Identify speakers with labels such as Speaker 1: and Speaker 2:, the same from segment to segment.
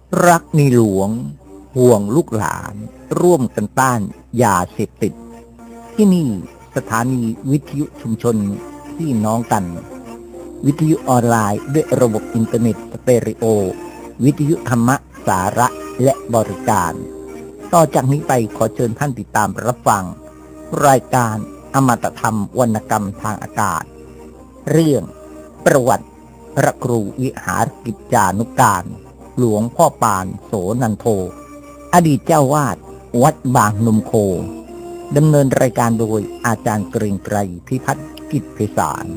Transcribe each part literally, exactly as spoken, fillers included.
Speaker 1: รักในหลวงห่วงลูกหลานร่วมกันต้านยาเสพติดที่นี่สถานีวิทยุชุมชนพี่น้องกันวิทยุออนไลน์ด้วยระบบอินเทอร์เน็ตสเตอริโอวิทยุธรรมะสาระและบริการต่อจากนี้ไปขอเชิญท่านติดตามรับฟังรายการอมตะธรรมวรรณกรรมทางอากาศเรื่องประวัติพระครูวิหารกิจจานุการหลวงพ่อปานโสนันโทอดีตเจ้าวาดวัดบางนมโคดำเนินรายการโดยอาจารย์เกรียงไกรพิพัฒน์กิจไพศาล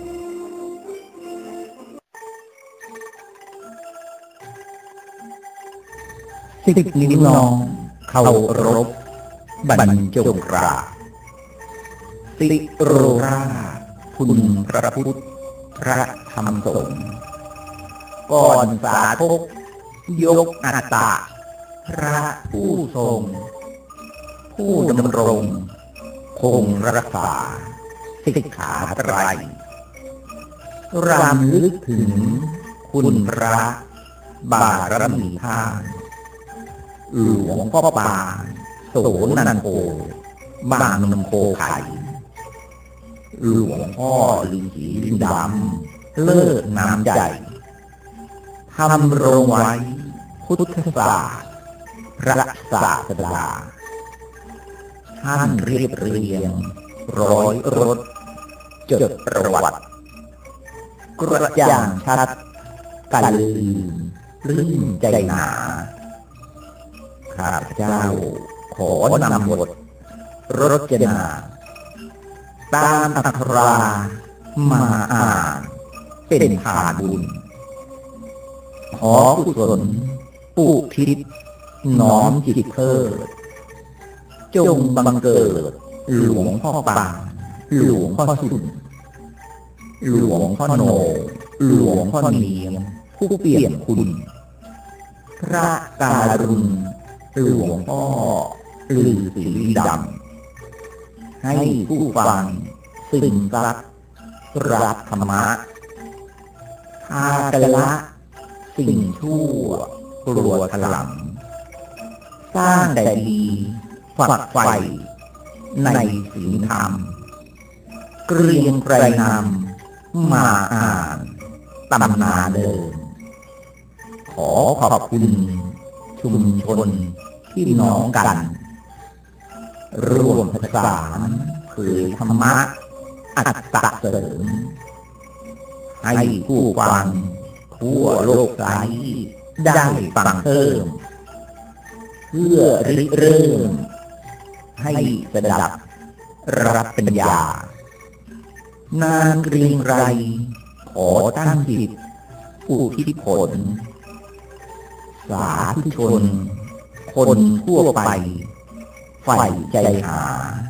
Speaker 1: ศิษย์นิ้วน้องเคารพบรรจงกราบติโรราคุณพระพุทธพระธรรมสงฆ์ก่อนสาธกยกอัตตาพระผู้ทรงผู้ดำรงคงรักษาสิกขาไตรรำลึกถึงคุณพระบารมีท่านหลวงพ่อปานโสนันโทบางนมโคไข่หลวงพ่อฤาษีลิงดำเลิศน้ำใจทำโรงไว้พุทธศาสตร์พระศาสดาท่านเรียบเรียงร้อยรถจดประวัติกระจ่างชัดกันลืมลื่นใจหนาข้าพเจ้าขอนำบทรจนาตามอัครามาอ่านเป็นผาบุญขอกุศลอุทิศน้อมจิตเพิดจงบังเกิดหลวงพ่อปานหลวงพ่อสุนหลวงพ่อโนหลวงพ่อเนียมผู้เปี่ยมคุณพระการุณหลวงพ่อฤาษีดำให้ผู้ฟังซึ่งรักรักธรรมะพากันละสิ่งชั่วกลัวถลำสร้างแต่ดีฝักใฝ่ในศีลธรรมเกรียงไกรนำมาอ่านตำนานเดิมขอขอบคุณชุมชนพี่น้องกันร่วมประสานเผยธรรมะอัตตะเสริมให้ผู้ฟังทั่วโลกไร้ได้ฟังเพิ่มเพื่อริเริ่มให้สดับรับปัญญานานเกรียงไกรขอตั้งจิตผู้ทิศผลสาธุชนคนทั่วไปใฝ่ใจหา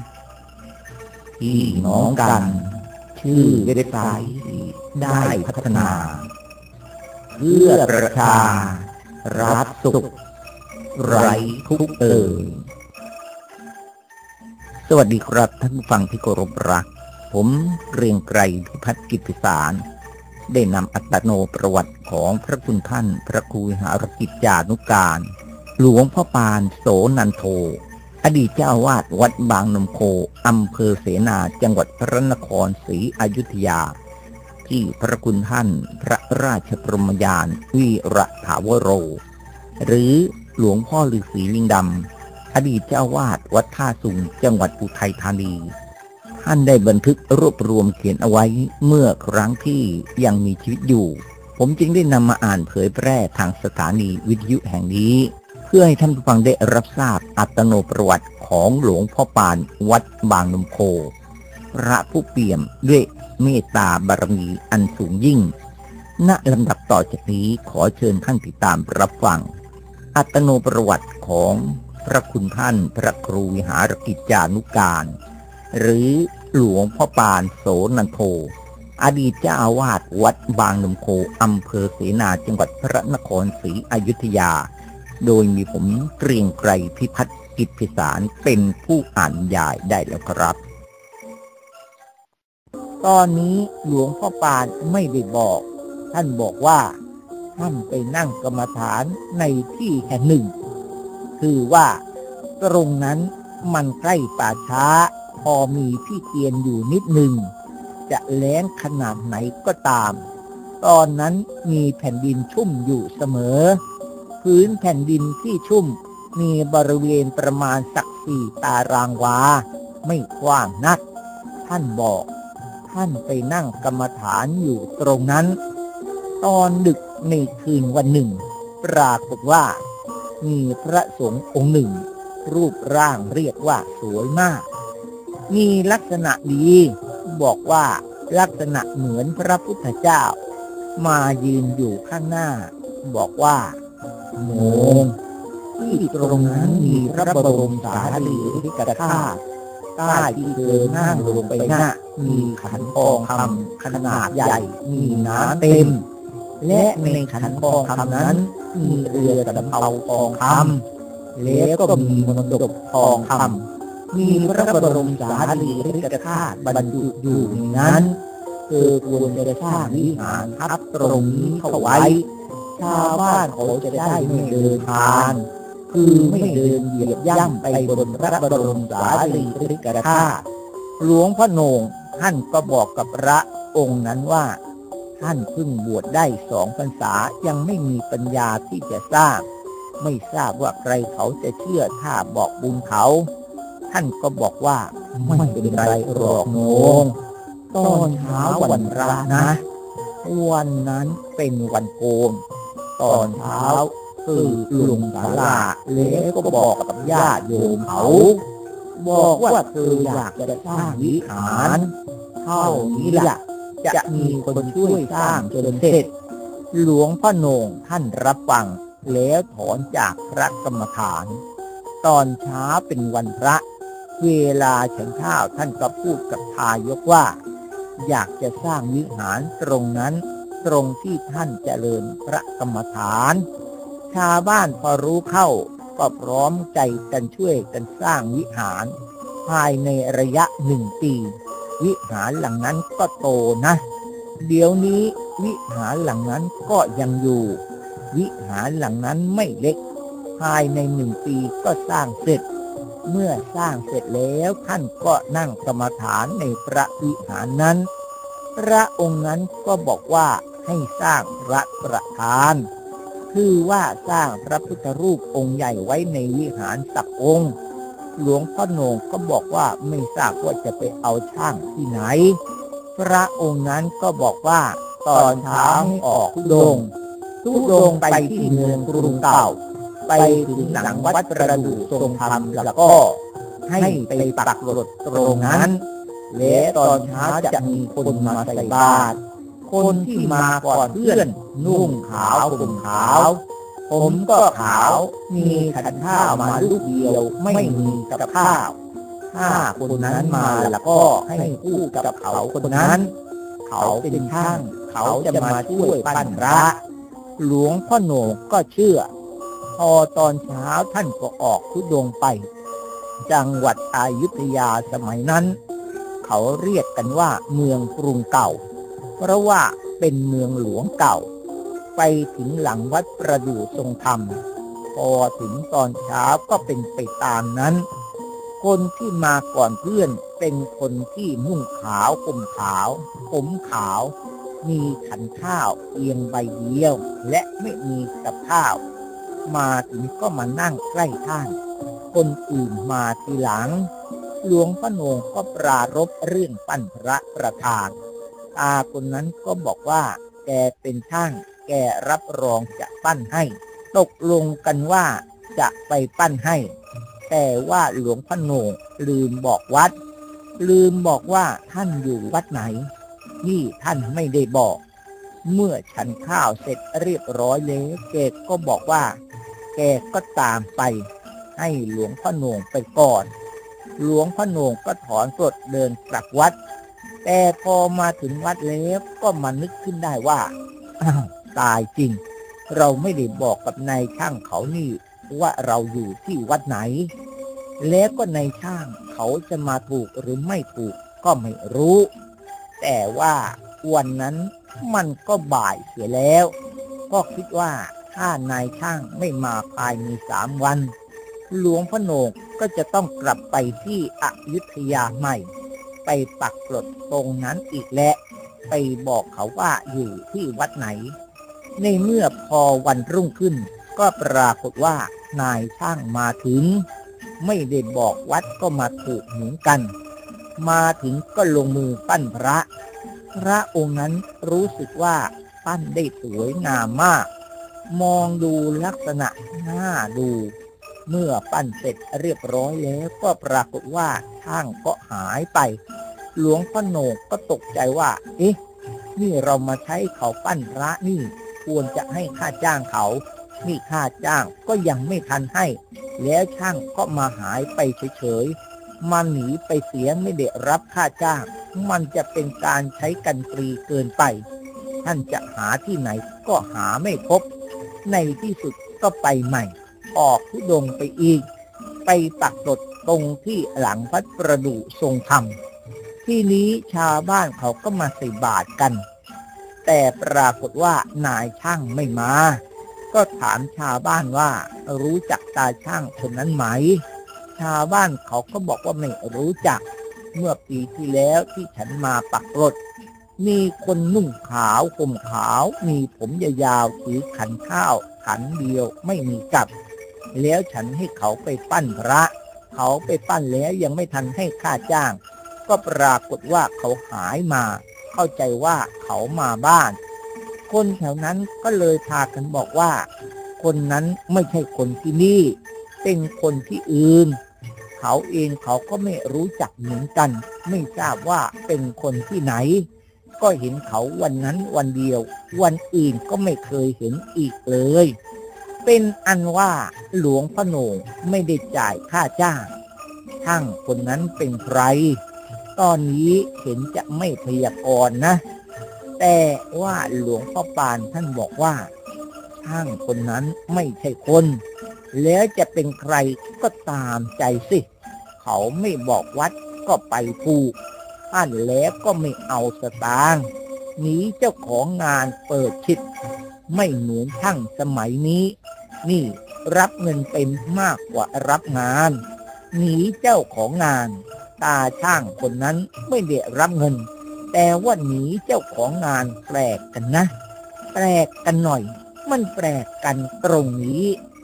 Speaker 1: พี่น้องกันชื่อเว็บไซต์ได้พัฒนาเพื่อประชารัฐสุขไร้ทุกข์เอ่ยสวัสดีครับท่านผู้ฟังที่เคารพรักผมเกรียงไกรพิพัฒน์กิจไพศาลได้นำอัตโนประวัติของพระคุณท่านพระครูวิหารกิจจานุการหลวงพ่อปานโสนันโทอดีตเจ้าวาดวัดบางนมโคอำเภอเสนาจังหวัดพระนครศรีอยุธยาที่พระคุณท่านพระราชบรมยานวีระถาวโรหรือหลวงพ่อฤาษีลิงดำอดีตเจ้าวาดวัดท่าสุงจังหวัดอุทัยธานีท่านได้บันทึกรวบรวมเขียนเอาไว้เมื่อครั้งที่ยังมีชีวิตอยู่ผมจึงได้นำมาอ่านเผยแพร่ทางสถานีวิทยุแห่งนี้เพื่อให้ท่านผู้ฟังได้รับทราบอัตโนประวัติของหลวงพ่อปานวัดบางนมโคพระผู้เปี่ยมด้วยเมตตาบารมีอันสูงยิ่งณลำดับต่อจากนี้ขอเชิญท่านติดตามรับฟังอัตโนประวัติของพระคุณท่านพระครูวิหารกิจจานุการหรือหลวงพ่อปานโสนันโทอดีตเจ้าอาวาสวัดบางนมโคอำเภอเสนาจังหวัดพระนครศรีอยุธยาโดยมีผมเกรียงไกรพิพัฒน์กิจไพศาลเป็นผู้อ่านยายได้แล้วครับตอนนี้หลวงพ่อปานไม่ได้บอกท่านบอกว่าท่านไปนั่งกรรมฐานในที่แห่งหนึ่งคือว่าตรงนั้นมันใกล้ป่าช้าพอมีที่เตียนอยู่นิดหนึ่งจะแล้งขนาดไหนก็ตามตอนนั้นมีแผ่นดินชุ่มอยู่เสมอพื้นแผ่นดินที่ชุ่มมีบริเวณประมาณสักสี่ตารางวาไม่กว้างนักท่านบอกท่านไปนั่งกรรมฐานอยู่ตรงนั้นตอนดึกในคืนวันหนึ่งปรากฏว่ามีพระสงฆ์องค์หนึ่งรูปร่างเรียกว่าสวยมากมีลักษณะดีบอกว่าลักษณะเหมือนพระพุทธเจ้ามายืนอยู่ข้างหน้าบอกว่าโมงที่ตรงนั้นมีพระบรมสารีริกธาตุใต้ที่เธอนั่งลงไปน่ะมีขันทองคำขนาดใหญ่มีน้ำเต็มและในขันทองคำนั้นมีเรือสำเภาทองคำแล้วก็มีมณฑปทองคำมีพระบรมสารีริกธาตุบรรจุอยู่ในนั้นเธอควรจะสร้างวิหารทับตรงนี้เข้าไว้ชาวบ้านเขาจะได้ไม่เดินผ่านคือไม่เดินเหยียบย่ำไปบนพระบรมสารีริกธาตุหลวงพ่อโหน่งท่านก็บอกกับพระองค์นั้นว่าท่านเพิ่งบวชได้สองพรรษายังไม่มีปัญญาที่จะสร้างไม่ทราบว่าใครเขาจะเชื่อถ้าบอกบุญเขาท่านก็บอกว่าไม่เป็นไรหรอกโหน่งตอนเช้าวันพระนะวันนั้นเป็นวันโกนตอนเช้าคือลงศาลาแล้วก็บอกกับญาติโยมเขาบอกว่าเธออยากจะสร้างวิหารเท่านี้แหละจะมีคนช่วยสร้างจนเสร็จหลวงพ่อโหน่งท่านรับฟังแล้วถอนจากพระกรรมฐานตอนเช้าเป็นวันพระเวลาฉันข้าวท่านก็พูดกับทายกว่าอยากจะสร้างวิหารตรงนั้นตรงที่ท่านเจริญพระกรรมฐานชาวบ้านพอรู้เข้าก็พร้อมใจกันช่วยกันสร้างวิหารภายในระยะหนึ่งปีวิหารหลังนั้นก็โตนะเดี๋ยวนี้วิหารหลังนั้นก็ยังอยู่วิหารหลังนั้นไม่เล็กภายในหนึ่งปีก็สร้างเสร็จเมื่อสร้างเสร็จแล้วท่านก็นั่งกรรมฐานในพระวิหารนั้นพระองค์นั้นก็บอกว่าให้สร้างพระประธานคือว่าสร้างพระพุทธรูปองค์ใหญ่ไว้ในวิหารสักองค์หลวงพ่อโหน่งก็บอกว่าไม่ทราบว่าจะไปเอาช่างที่ไหนพระองค์นั้นก็บอกว่าตอนเช้าให้ออกธุดงค์ธุดงค์ไปที่เมืองกรุงเก่าไปถึงหลังวัดประดู่ทรงธรรมแล้วก็ให้ไปปักหมุดตรงนั้นและตอนเช้าจะมีคนมาใส่บาตรคนที่มาก่อนเพื่อนนุ่งขาวผมขาวผมก็ขาวมีขันข้าวมาลูกเดียวไม่มีกับข้าวถ้าคนนั้นมาแล้วก็ให้พูดกับเขาคนนั้นเขาเป็นช่างเขาจะมาช่วยปั้นพระหลวงพ่อโหน่งก็เชื่อพอตอนเช้าท่านก็ออกธุดงค์ไปจังหวัดอยุธยาสมัยนั้นเขาเรียกกันว่าเมืองกรุงเก่าเพราะว่าเป็นเมืองหลวงเก่าไปถึงหลังวัดประดู่ทรงธรรมพอถึงตอนเช้าก็เป็นไปตามนั้นคนที่มาก่อนเพื่อนเป็นคนที่นุ่งขาวผมขาวผมขาวมีขันข้าวเพียงใบเดียวและไม่มีกับข้าวมาถึงก็มานั่งใกล้ท่านคนอื่นมาทีหลังหลวงพ่อโหน่งก็ปรารภเรื่องปั้นพระประธานตาคนนั้นก็บอกว่าแกเป็นช่างแกรับรองจะปั้นให้ตกลงกันว่าจะไปปั้นให้แต่ว่าหลวงพ่อโหน่งลืมบอกวัดลืมบอกว่าท่านอยู่วัดไหนนี่ท่านไม่ได้บอกเมื่อฉันข้าวเสร็จเรียบร้อยแล้วแกก็บอกว่าแกก็ตามไปให้หลวงพ่อโหน่งไปก่อนหลวงพ่อโหน่งก็ถอนกรดเดินกลับวัดแต่พอมาถึงวัดแล้วก็มานึกขึ้นได้ว่าอ้าวตายจริงเราไม่ได้บอกกับนายช่างเขานี่ว่าเราอยู่ที่วัดไหนแล้วก็นายช่างเขาจะมาถูกหรือไม่ถูกก็ไม่รู้แต่ว่าวันนั้นมันก็บ่ายเสียแล้วก็คิดว่าถ้านายช่างไม่มาภายในสามวันหลวงพ่อโหนกก็จะต้องกลับไปที่อยุธยาใหม่ไปปักกลดตรงนั้นอีกและไปบอกเขาว่าอยู่ที่วัดไหนในเมื่อพอวันรุ่งขึ้นก็ปรากฏว่านายช่างมาถึงไม่ได้บอกวัดก็มาถูกเหมือนกันมาถึงก็ลงมือปั้นพระพระองค์นั้นรู้สึกว่าปั้นได้สวยงามมากมองดูลักษณะน่าดูเมื่อปั้นเสร็จเรียบร้อยแล้วก็ปรากฏว่าช่างก็หายไปหลวงพ่อโหนกก็ตกใจว่าเอ๊ะนี่เรามาใช้เขาปั้นพระนี่ควรจะให้ค่าจ้างเขานี่ค่าจ้างก็ยังไม่ทันให้แล้วช่างก็มาหายไปเฉยๆมันหนีไปเสียไม่ได้รับค่าจ้างมันจะเป็นการใช้กันฟรีเกินไปท่านจะหาที่ไหนก็หาไม่พบในที่สุดก็ไปใหม่ออกธุดงค์ไปอีกไปปักกลดตรงที่หลังพระประดู่ทรงธรรมที่นี้ชาวบ้านเขาก็มาใส่บาตรกันแต่ปรากฏว่านายช่างไม่มาก็ถามชาวบ้านว่ารู้จักตาช่างคนนั้นไหมชาวบ้านเขาก็บอกว่าไม่รู้จักเมื่อปีที่แล้วที่ฉันมาปักกลดมีคนนุ่งขาวห่มขาวมีผมยาวๆถือขันข้าวขันเดียวไม่มีกลับแล้วฉันให้เขาไปปั้นพระเขาไปปั้นแล้วยังไม่ทันให้ค่าจ้างก็ปรากฏว่าเขาหายมาเข้าใจว่าเขามาบ้านคนแถวนั้นก็เลยพากันบอกว่าคนนั้นไม่ใช่คนที่นี่เป็นคนที่อื่นเขาเองเขาก็ไม่รู้จักเหมือนกันไม่ทราบว่าเป็นคนที่ไหนก็เห็นเขาวันนั้นวันเดียววันอื่นก็ไม่เคยเห็นอีกเลยเป็นอันว่าหลวงพ่อโหนงไม่ได้จ่ายค่าจ้างช่างคนนั้นเป็นใครตอนนี้เห็นจะไม่พยากรณ์นะแต่ว่าหลวงพ่อปานท่านบอกว่าช่างคนนั้นไม่ใช่คนแล้วจะเป็นใครก็ตามใจสิเขาไม่บอกวัดก็ไปถูกท่านแล้วก็ไม่เอาสตางค์หนีเจ้าของงานเปิดชิดไม่เหมือนช่างสมัยนี้นี่รับเงินเป็นมากกว่ารับงานหนีเจ้าของงานตาช่างคนนั้นไม่ได้รับเงินแต่ว่าหนีเจ้าของงานแปลกกันนะแปลกกันหน่อยมันแปลกกันตรงนี้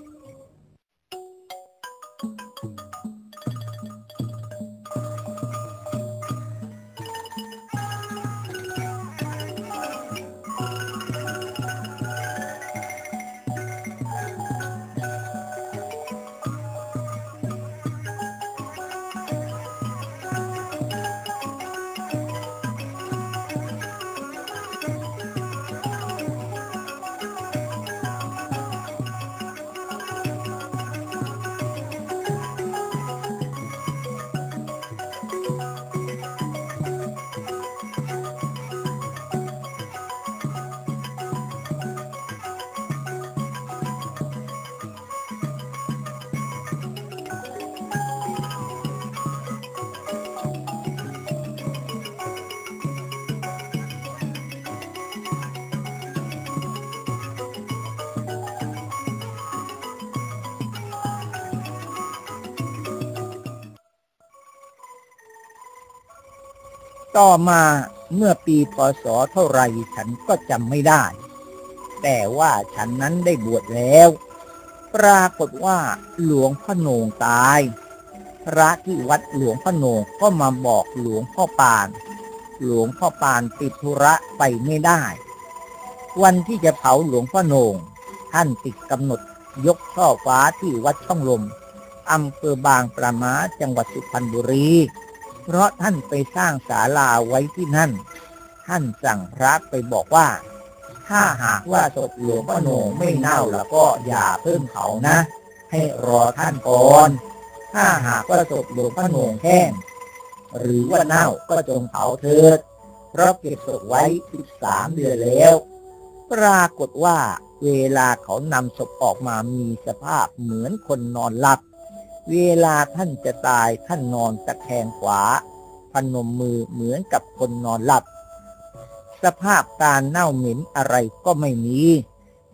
Speaker 1: ต่อมาเมื่อปีพ.ศ. เท่าไรฉันก็จำไม่ได้แต่ว่าฉันนั้นได้บวชแล้วปรากฏว่าหลวงพ่อโหนงตายพระที่วัดหลวงพ่อโหนงก็มาบอกหลวงพ่อปานหลวงพ่อปานติดธุระไปไม่ได้วันที่จะเผาหลวงพ่อโหนงท่านติดกำหนดยกช่อฟ้าที่วัดช่องลมอำเภอบางปะมาจังหวัดสุพรรณบุรีเพราะท่านไปสร้างศาลาไว้ที่นั่นท่านสั่งพระไปบอกว่าถ้าหากว่าศพหลวงพ่อโหนงไม่เน่าแล้วก็อย่าเพิ่งเผานะให้รอท่านก่อนถ้าหากว่าศพหลวงพ่อโหนงแห้งหรือว่าเน่าก็จงเผาเถิดเพราะเก็บศพไว้สิบสามเดือนแล้วปรากฏว่าเวลาเขานำศพออกมามีสภาพเหมือนคนนอนหลับเวลาท่านจะตายท่านนอนตะแคงขวาพนมมือเหมือนกับคนนอนหลับสภาพการเน่าเหม็นอะไรก็ไม่มี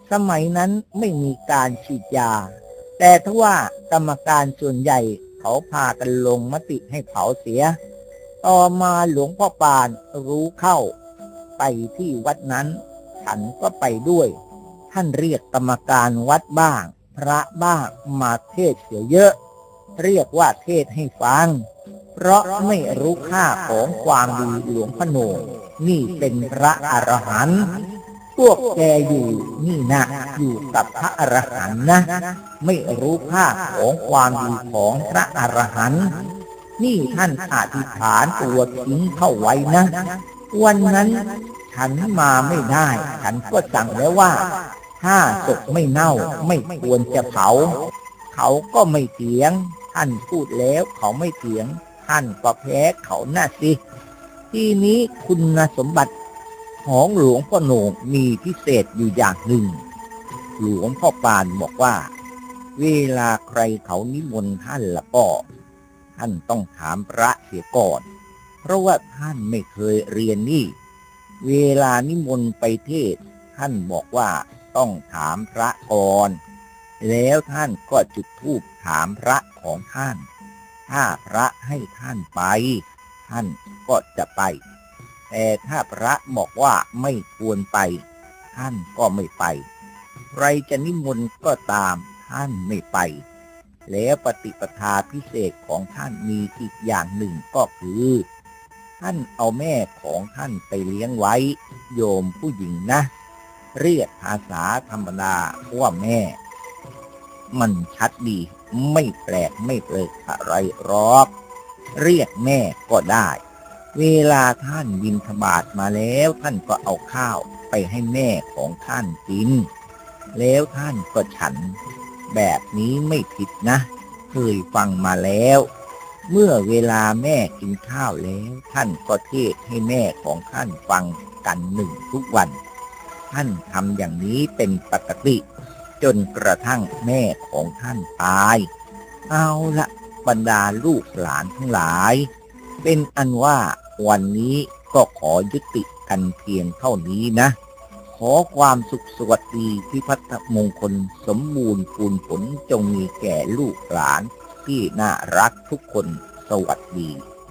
Speaker 1: สมัยนั้นไม่มีการฉีดยาแต่ทว่ากรรมการส่วนใหญ่เขาพากันลงมติให้เผาเสียต่อมาหลวงพ่อปานรู้เข้าไปที่วัดนั้นฉันก็ไปด้วยท่านเรียกกรรมการวัดบ้างพระบ้างมาเทศเสียเยอะเรียกว่าเทศให้ฟังเพราะไม่รู้ค่าของความดีหลวงพ่อโหน่งนี่เป็นพระอรหันต์พวกแกอยู่นี่นะอยู่กับพระอรหันต์นะไม่รู้ค่าของความดีของพระอรหันต์นี่ท่านอธิษฐานตัวทิ้งเข้าไว้นะวันนั้นฉันมาไม่ได้ฉันก็สั่งแล้วว่าถ้าศพไม่เน่าไม่ควรจะเผาเขาก็ไม่เถียงท่านพูดแล้วเขาไม่เถียงท่านก็แพ้เขาหน้าสิที่นี้คุณสมบัติของหลวงพ่อโหน่งมีพิเศษอยู่อย่างหนึ่งหลวงพ่อปานบอกว่าเวลาใครเขานิมนต์ท่านละก็ท่านต้องถามพระเสียก่อนเพราะว่าท่านไม่เคยเรียนนี่เวลานิมนต์ไปเทศท่านบอกว่าต้องถามพระก่อนแล้วท่านก็จุดธูปถามพระของท่านถ้าพระให้ท่านไปท่านก็จะไปแต่ถ้าพระบอกว่าไม่ควรไปท่านก็ไม่ไปใครจะนิมนต์ก็ตามท่านไม่ไปแล้วปฏิปทาพิเศษของท่านมีอีกอย่างหนึ่งก็คือท่านเอาแม่ของท่านไปเลี้ยงไว้โยมผู้หญิงนะเรียกภาษาธรรมดาว่าแม่มันชัดดีไม่แปลกไม่เปลกอะไรหรอกเรียกแม่ก็ได้เวลาท่านบิณฑบาตมาแล้วท่านก็เอาข้าวไปให้แม่ของท่านกินแล้วท่านก็ฉันแบบนี้ไม่ผิดนะเคยฟังมาแล้วเมื่อเวลาแม่กินข้าวแล้วท่านก็เทศให้แม่ของท่านฟังกันหนึ่งทุกวันท่านทำอย่างนี้เป็นปกติจนกระทั่งแม่ของท่านตายเอาละบรรดาลูกหลานทั้งหลายเป็นอันว่าวันนี้ก็ขอยุติกันเพียงเท่านี้นะขอความสุขสวัสดีพิพัฒน์มงคลสมบูรณ์พูนผลจงมีแก่ลูกหลานที่น่ารักทุกคนสวัสดี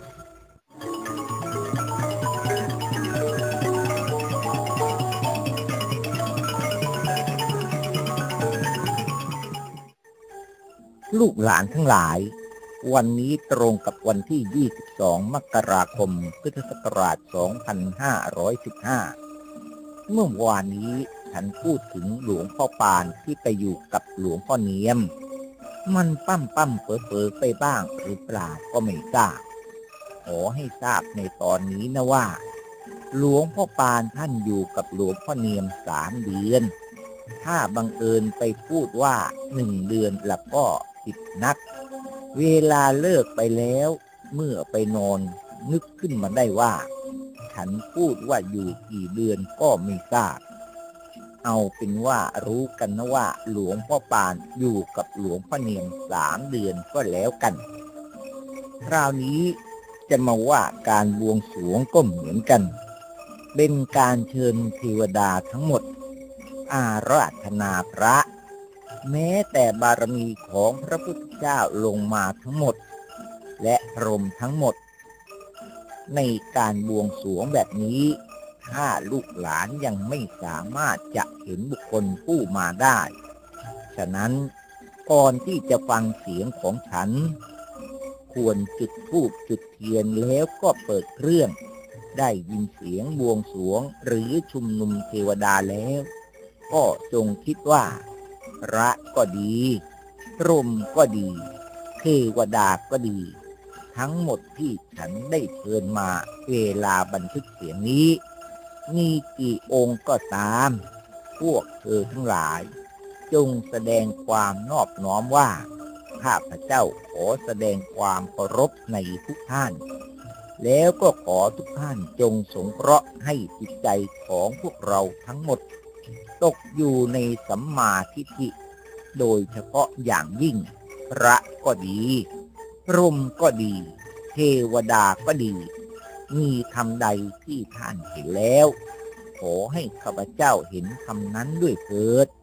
Speaker 1: ลูกหลานทั้งหลายวันนี้ตรงกับวันที่ยี่สิบสองมกราคมพุทธศักราชสองพันห้าร้อยสิบห้าเมื่อวานนี้ฉันพูดถึงหลวงพ่อปานที่ไปอยู่กับหลวงพ่อเนียมมันปั้มปั้มเป๋อเป๋อไปบ้างหรือเปล่าก็ไม่ทราบขอให้ทราบในตอนนี้นะว่าหลวงพ่อปานท่านอยู่กับหลวงพ่อเนียมสามเดือนถ้าบังเอิญไปพูดว่าหนึ่งเดือนแล้วก็ผิดนักเวลาเลิกไปแล้วเมื่อไปนอนนึกขึ้นมาได้ว่าฉันพูดว่าอยู่กี่เดือนก็ไม่ทราบเอาเป็นว่ารู้กันนะว่าหลวงพ่อปานอยู่กับหลวงพ่อเนียมสามเดือนก็แล้วกันคราวนี้จะมาว่าการบวงสรวงก็เหมือนกันเป็นการเชิญเทวดาทั้งหมดอาราธนาพระแม้แต่บารมีของพระพุทธเจ้าลงมาทั้งหมดและพรหมทั้งหมดในการบวงสรวงแบบนี้ถ้าลูกหลานยังไม่สามารถจะเห็นบุคคลผู้มาได้ฉะนั้นก่อนที่จะฟังเสียงของฉันควรจุดธูปจุดเทียนแล้วก็เปิดเครื่องได้ยินเสียงบวงสรวงหรือชุมนุมเทวดาแล้วก็จงคิดว่าพระก็ดีพรหมก็ดีเทวดาก็ดีทั้งหมดที่ฉันได้เชิญมาเวลาบันทึกเสียงนี้มีกี่องค์ก็ตามพวกเธอทั้งหลายจงแสดงความนอบน้อมว่าข้าพเจ้าขอแสดงความเคารพในทุกท่านแล้วก็ขอทุกท่านจงสงเคราะห์ให้จิตใจของพวกเราทั้งหมดตกอยู่ในสัมมาทิฏฐิโดยเฉพาะอย่างยิ่งพระก็ดีพรหมก็ดีเทวดาก็ดีมีธรรมใดที่ท่านเห็นแล้วขอให้ข้าพเจ้าเห็นธรรมนั้นด้วยเถิด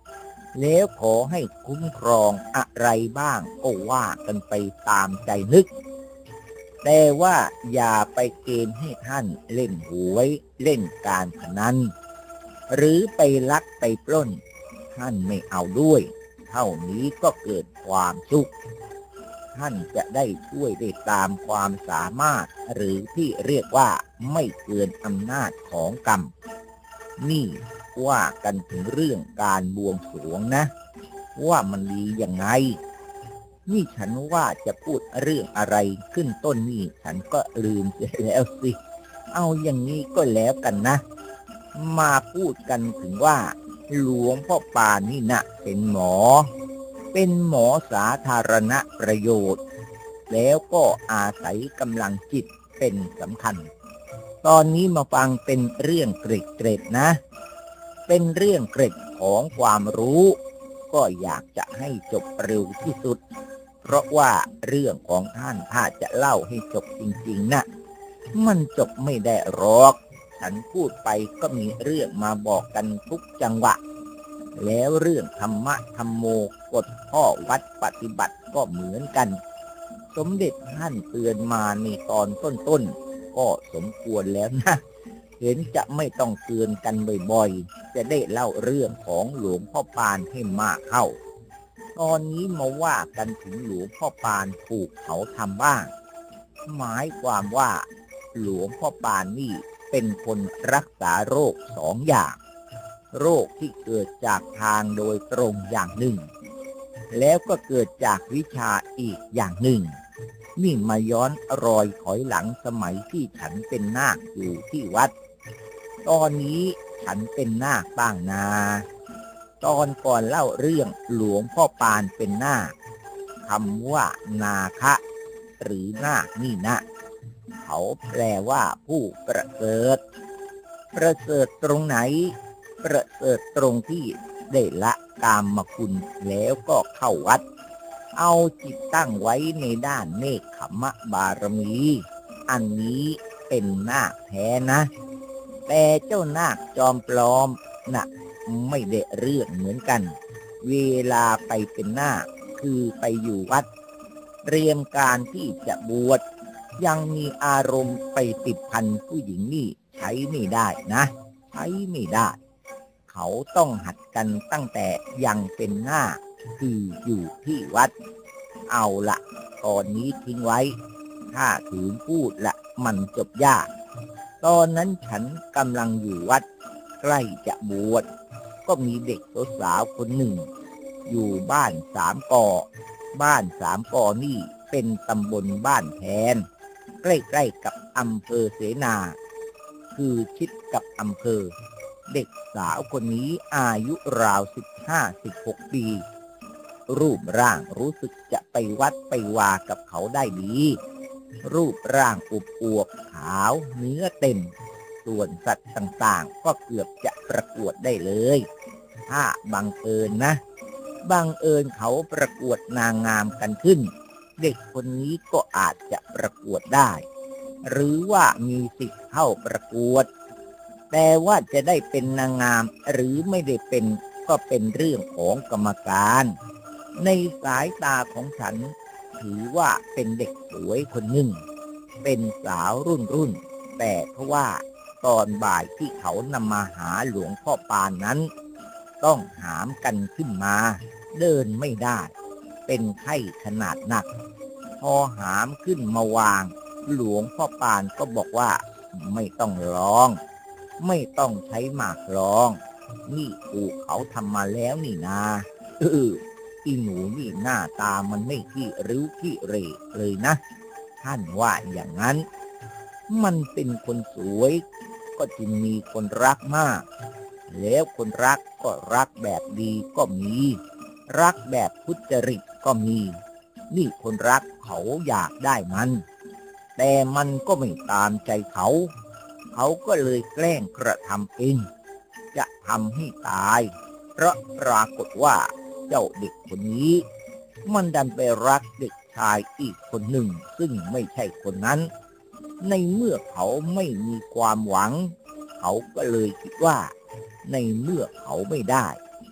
Speaker 1: แล้วขอให้คุ้มครองอะไรบ้างก็ว่ากันไปตามใจนึกแต่ว่าอย่าไปเกณฑ์ให้ท่านเล่นหวยเล่นการพนันหรือไปลักไปปล้นท่านไม่เอาด้วยเท่านี้ก็เกิดความสุขท่านจะได้ช่วยได้ตามความสามารถหรือที่เรียกว่าไม่เกินอำนาจของกรรมนี่ว่ากันถึงเรื่องการบวงสรวงนะว่ามันดียังไงนี่ฉันว่าจะพูดเรื่องอะไรขึ้นต้นนี่ฉันก็ลืมไปแล้วสิเอาอย่างนี้ก็แล้วกันนะมาพูดกันถึงว่าหลวงพ่อปานนี่นะเป็นหมอเป็นหมอสาธารณประโยชน์แล้วก็อาศัยกำลังจิตเป็นสำคัญตอนนี้มาฟังเป็นเรื่องเกร็ดๆนะเป็นเรื่องเกร็ดของความรู้ก็อยากจะให้จบเร็วที่สุดเพราะว่าเรื่องของท่านถ้าจะเล่าให้จบจริงๆนะมันจบไม่ได้หรอกฉันพูดไปก็มีเรื่องมาบอกกันทุกจังหวะแล้วเรื่องธรรมะธรรมโมกฎข้อวัดปฏิบัติก็เหมือนกันสมเด็จท่านเตือนมาในตอนต้นๆก็สมควรแล้วนะเห็นจะไม่ต้องเตือนกันบ่อยๆจะได้เล่าเรื่องของหลวงพ่อปานให้มากเข้าตอนนี้มาว่ากันถึงหลวงพ่อปานถูกเขาทำบ้างหมายความว่าหลวงพ่อปานนี่เป็นคนรักษาโรคสองอย่างโรคที่เกิดจากทางโดยตรงอย่างหนึ่งแล้วก็เกิดจากวิชาอีกอย่างหนึ่งนี่มาย้อนรอยถอยหลังสมัยที่ฉันเป็นนาคอยู่ที่วัดตอนนี้ฉันเป็นนาคบ้างนาตอนก่อนเล่าเรื่องหลวงพ่อปานเป็นนาคคำว่านาคะหรือนาคนี่นะเขาแปลว่าผู้ประเสริฐประเสริฐตรงไหนประเสริฐตรงที่ได้ละกามคุณแล้วก็เข้าวัดเอาจิตตั้งไว้ในด้านเนกขมบารมีอันนี้เป็นนาคแท้นะแต่เจ้านาคจอมปลอมน่ะไม่ได้เรื่องเหมือนกันเวลาไปเป็นนาคคือไปอยู่วัดเตรียมการที่จะบวชยังมีอารมณ์ไปติดพันผู้หญิงนี่ใช้ไม่ได้นะใช้ไม่ได้เขาต้องหัดกันตั้งแต่ยังเป็นนาคคืออยู่ที่วัดเอาละตอนนี้ทิ้งไว้ถ้าถึงพูดละมันจบยากตอนนั้นฉันกำลังอยู่วัดใกล้จะบวชก็มีเด็กสาวคนหนึ่งอยู่บ้านสามกอบ้านสามกอนี่เป็นตำบลบ้านแพนใกล้ๆกับอำเภอเสนาคือชิดกับอำเภอเด็กสาวคนนี้อายุราวสิบห้าสิบหกปีรูปร่างรู้สึกจะไปวัดไปวากับเขาได้ดีรูปร่างอวบอวบขาวเนื้อเต็มส่วนสัตว์ต่างๆก็เกือบจะประกวดได้เลยถ้าบังเอิญนะบังเอิญเขาประกวดนางงามกันขึ้นเด็กคนนี้ก็อาจจะประกวดได้หรือว่ามีสิทธิ์เข้าประกวดแต่ว่าจะได้เป็นนางงามหรือไม่ได้เป็นก็เป็นเรื่องของกรรมการในสายตาของฉันถือว่าเป็นเด็กสวยคนหนึ่งเป็นสาวรุ่นรุ่นแต่เพราะว่าตอนบ่ายที่เขานำมาหาหลวงพ่อปานนั้นต้องหามกันขึ้นมาเดินไม่ได้เป็นไข้ขนาดหนักพอหามขึ้นมาวางหลวงพ่อปานก็บอกว่าไม่ต้องร้องไม่ต้องใช้หมากร้องนี่ปู่เขาทำมาแล้วนี่นาเอออีหนูนี่หน้าตามันไม่ขี้ริ้วขี้เหร่เลยนะท่านว่าอย่างนั้นมันเป็นคนสวยก็จึงมีคนรักมากแล้วคนรักก็รักแบบดีก็มีรักแบบทุจริตก็มีนี่คนรักเขาอยากได้มันแต่มันก็ไม่ตามใจเขาเขาก็เลยแกล้งกระทำเองจะทำให้ตายเพราะปรากฏว่าเจ้าเด็กคนนี้มันดันไปรักเด็กชายอีกคนหนึ่งซึ่งไม่ใช่คนนั้นในเมื่อเขาไม่มีความหวังเขาก็เลยคิดว่าในเมื่อเขาไม่ได้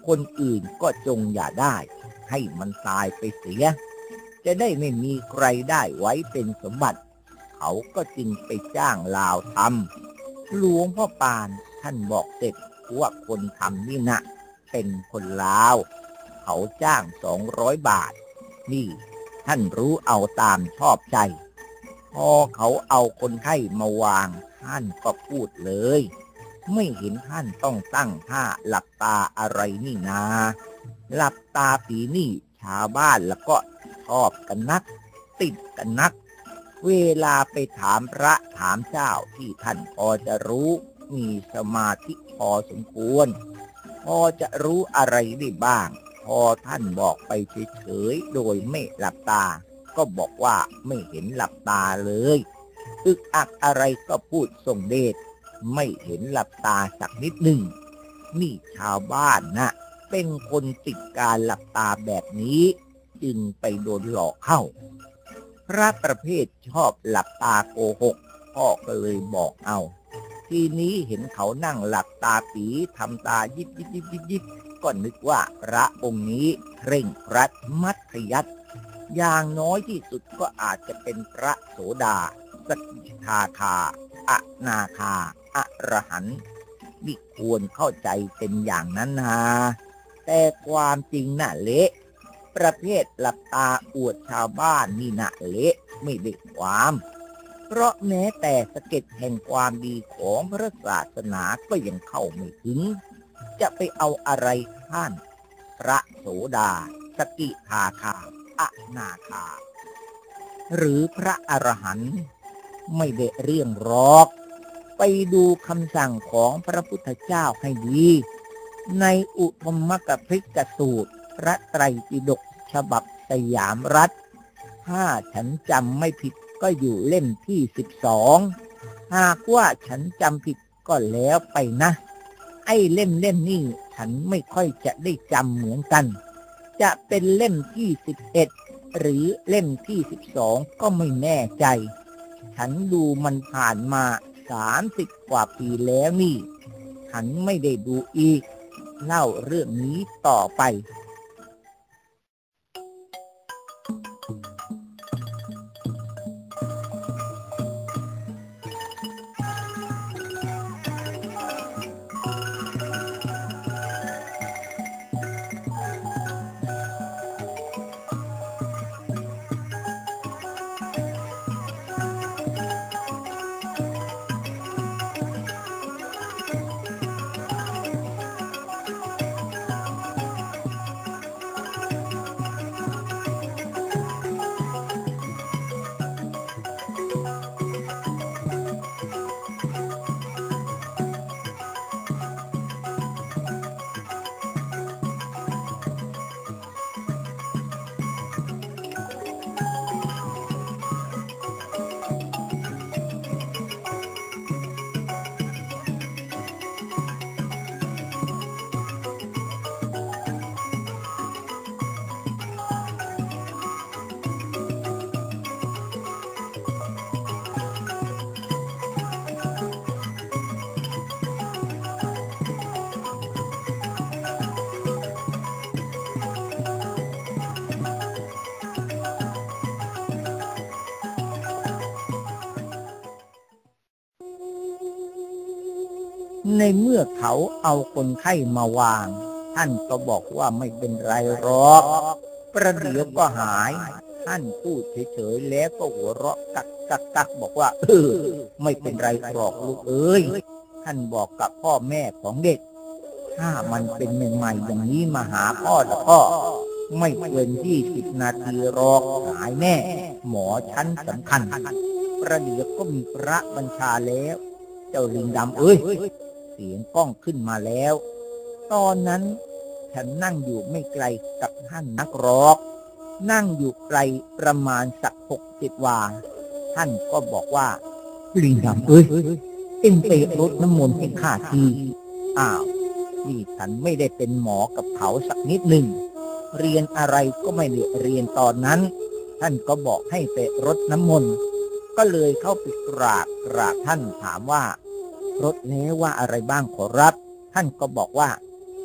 Speaker 1: คนอื่นก็จงอย่าได้ให้มันตายไปเสียจะได้ไม่มีใครได้ไว้เป็นสมบัติเขาก็จึงไปจ้างลาวทำหลวงพ่อปานท่านบอกเสร็จว่าคนทำนี่นะเป็นคนลาวเขาจ้างสองร้อยบาทนี่ท่านรู้เอาตามชอบใจพอเขาเอาคนไข้มาวางท่านก็พูดเลยไม่เห็นท่านต้องตั้งท่าหลับตาอะไรนี่นาหลับตาปีนี่ชาวบ้านแล้วก็ชอบกันนักติดกันนักเวลาไปถามพระถามเจ้าที่ท่านพอจะรู้มีสมาธิพอสมควรพอจะรู้อะไรได้บ้างพอท่านบอกไปเฉยๆโดยไม่หลับตาก็บอกว่าไม่เห็นหลับตาเลยอึกอักอะไรก็พูดส่งเดชไม่เห็นหลับตาสักนิดหนึ่งนี่ชาวบ้านนะเป็นคนติดการหลับตาแบบนี้จึงไปโดนหลอกเข้าพระประเภทชอบหลับตาโกหกพ่อก็เลยบอกเอาทีนี้เห็นเขานั่งหลับตาปีทำตายิบยิบยิบยิบยิบก็นึกว่าพระองค์นี้เคร่งครัดมัธยัสถ์อย่างน้อยที่สุดก็อาจจะเป็นพระโสดาสกิทาคาอนาคาอรหันต์นี่ควรเข้าใจเป็นอย่างนั้นนะแต่ความจริงน่ะเละประเภทหลับตาอวดชาวบ้านนี่น่ะเละไม่ได้ความเพราะแม้แต่สะเก็ดแห่งความดีของพระศาสนาก็ยังเข้าไม่ถึงจะไปเอาอะไรท่านพระโสดาสกิทาคาอนาคาหรือพระอรหันต์ไม่ได้เรื่องหรอกไปดูคำสั่งของพระพุทธเจ้าให้ดีในอุทมกพฤกสูตรพระไตรปิฎกฉบับสยามรัฐถ้าฉันจำไม่ผิดก็อยู่เล่มที่สิบสองหากว่าฉันจำผิดก็แล้วไปนะไอ้เล่มเล่มนี่ฉันไม่ค่อยจะได้จำเหมือนกันจะเป็นเล่มที่สิบเอ็ดหรือเล่มที่สิบสองก็ไม่แน่ใจฉันดูมันผ่านมาสามสิบกว่าปีแล้วนี่ฉันไม่ได้ดูอีกเล่าเรื่องนี้ต่อไปในเมื่อเขาเอาคนไข้มาวางท่านก็บอกว่าไม่เป็นไรหรอกประเดี๋ยวก็หายท่านพูดเฉยๆแล้วก็หัวเราะกักกักกักบอกว่าเออไม่เป็นไรหรอกลูกเอ้ยท่านบอกกับพ่อแม่ของเด็กถ้ามันเป็นใหม่ๆอย่างนี้มาหาพ่อแล้วก็ไม่เกินยี่สิบนาทีหรอกหายแน่หมอชั้นสำคัญประเดี๋ยวก็มีพระบัญชาแล้วเจ้าลิงดำเอ้ยเสียงก้องขึ้นมาแล้วตอนนั้นฉันนั่งอยู่ไม่ไกลกับท่านนักหรอกนั่งอยู่ไกลประมาณสักหกสิบวาท่านก็บอกว่าลิงดำเอ้ยเอ็งไปรดน้ำมนต์ให้ข้าทีอ้าวนี่ฉันไม่ได้เป็นหมอกับเขาสักนิดหนึ่งเรียนอะไรก็ไม่ได้เรียนตอนนั้นท่านก็บอกให้ไปรดน้ำมนต์ก็เลยเข้าไปกราบกราบท่านถามว่ารดแล้วว่าอะไรบ้างขอรับท่านก็บอกว่า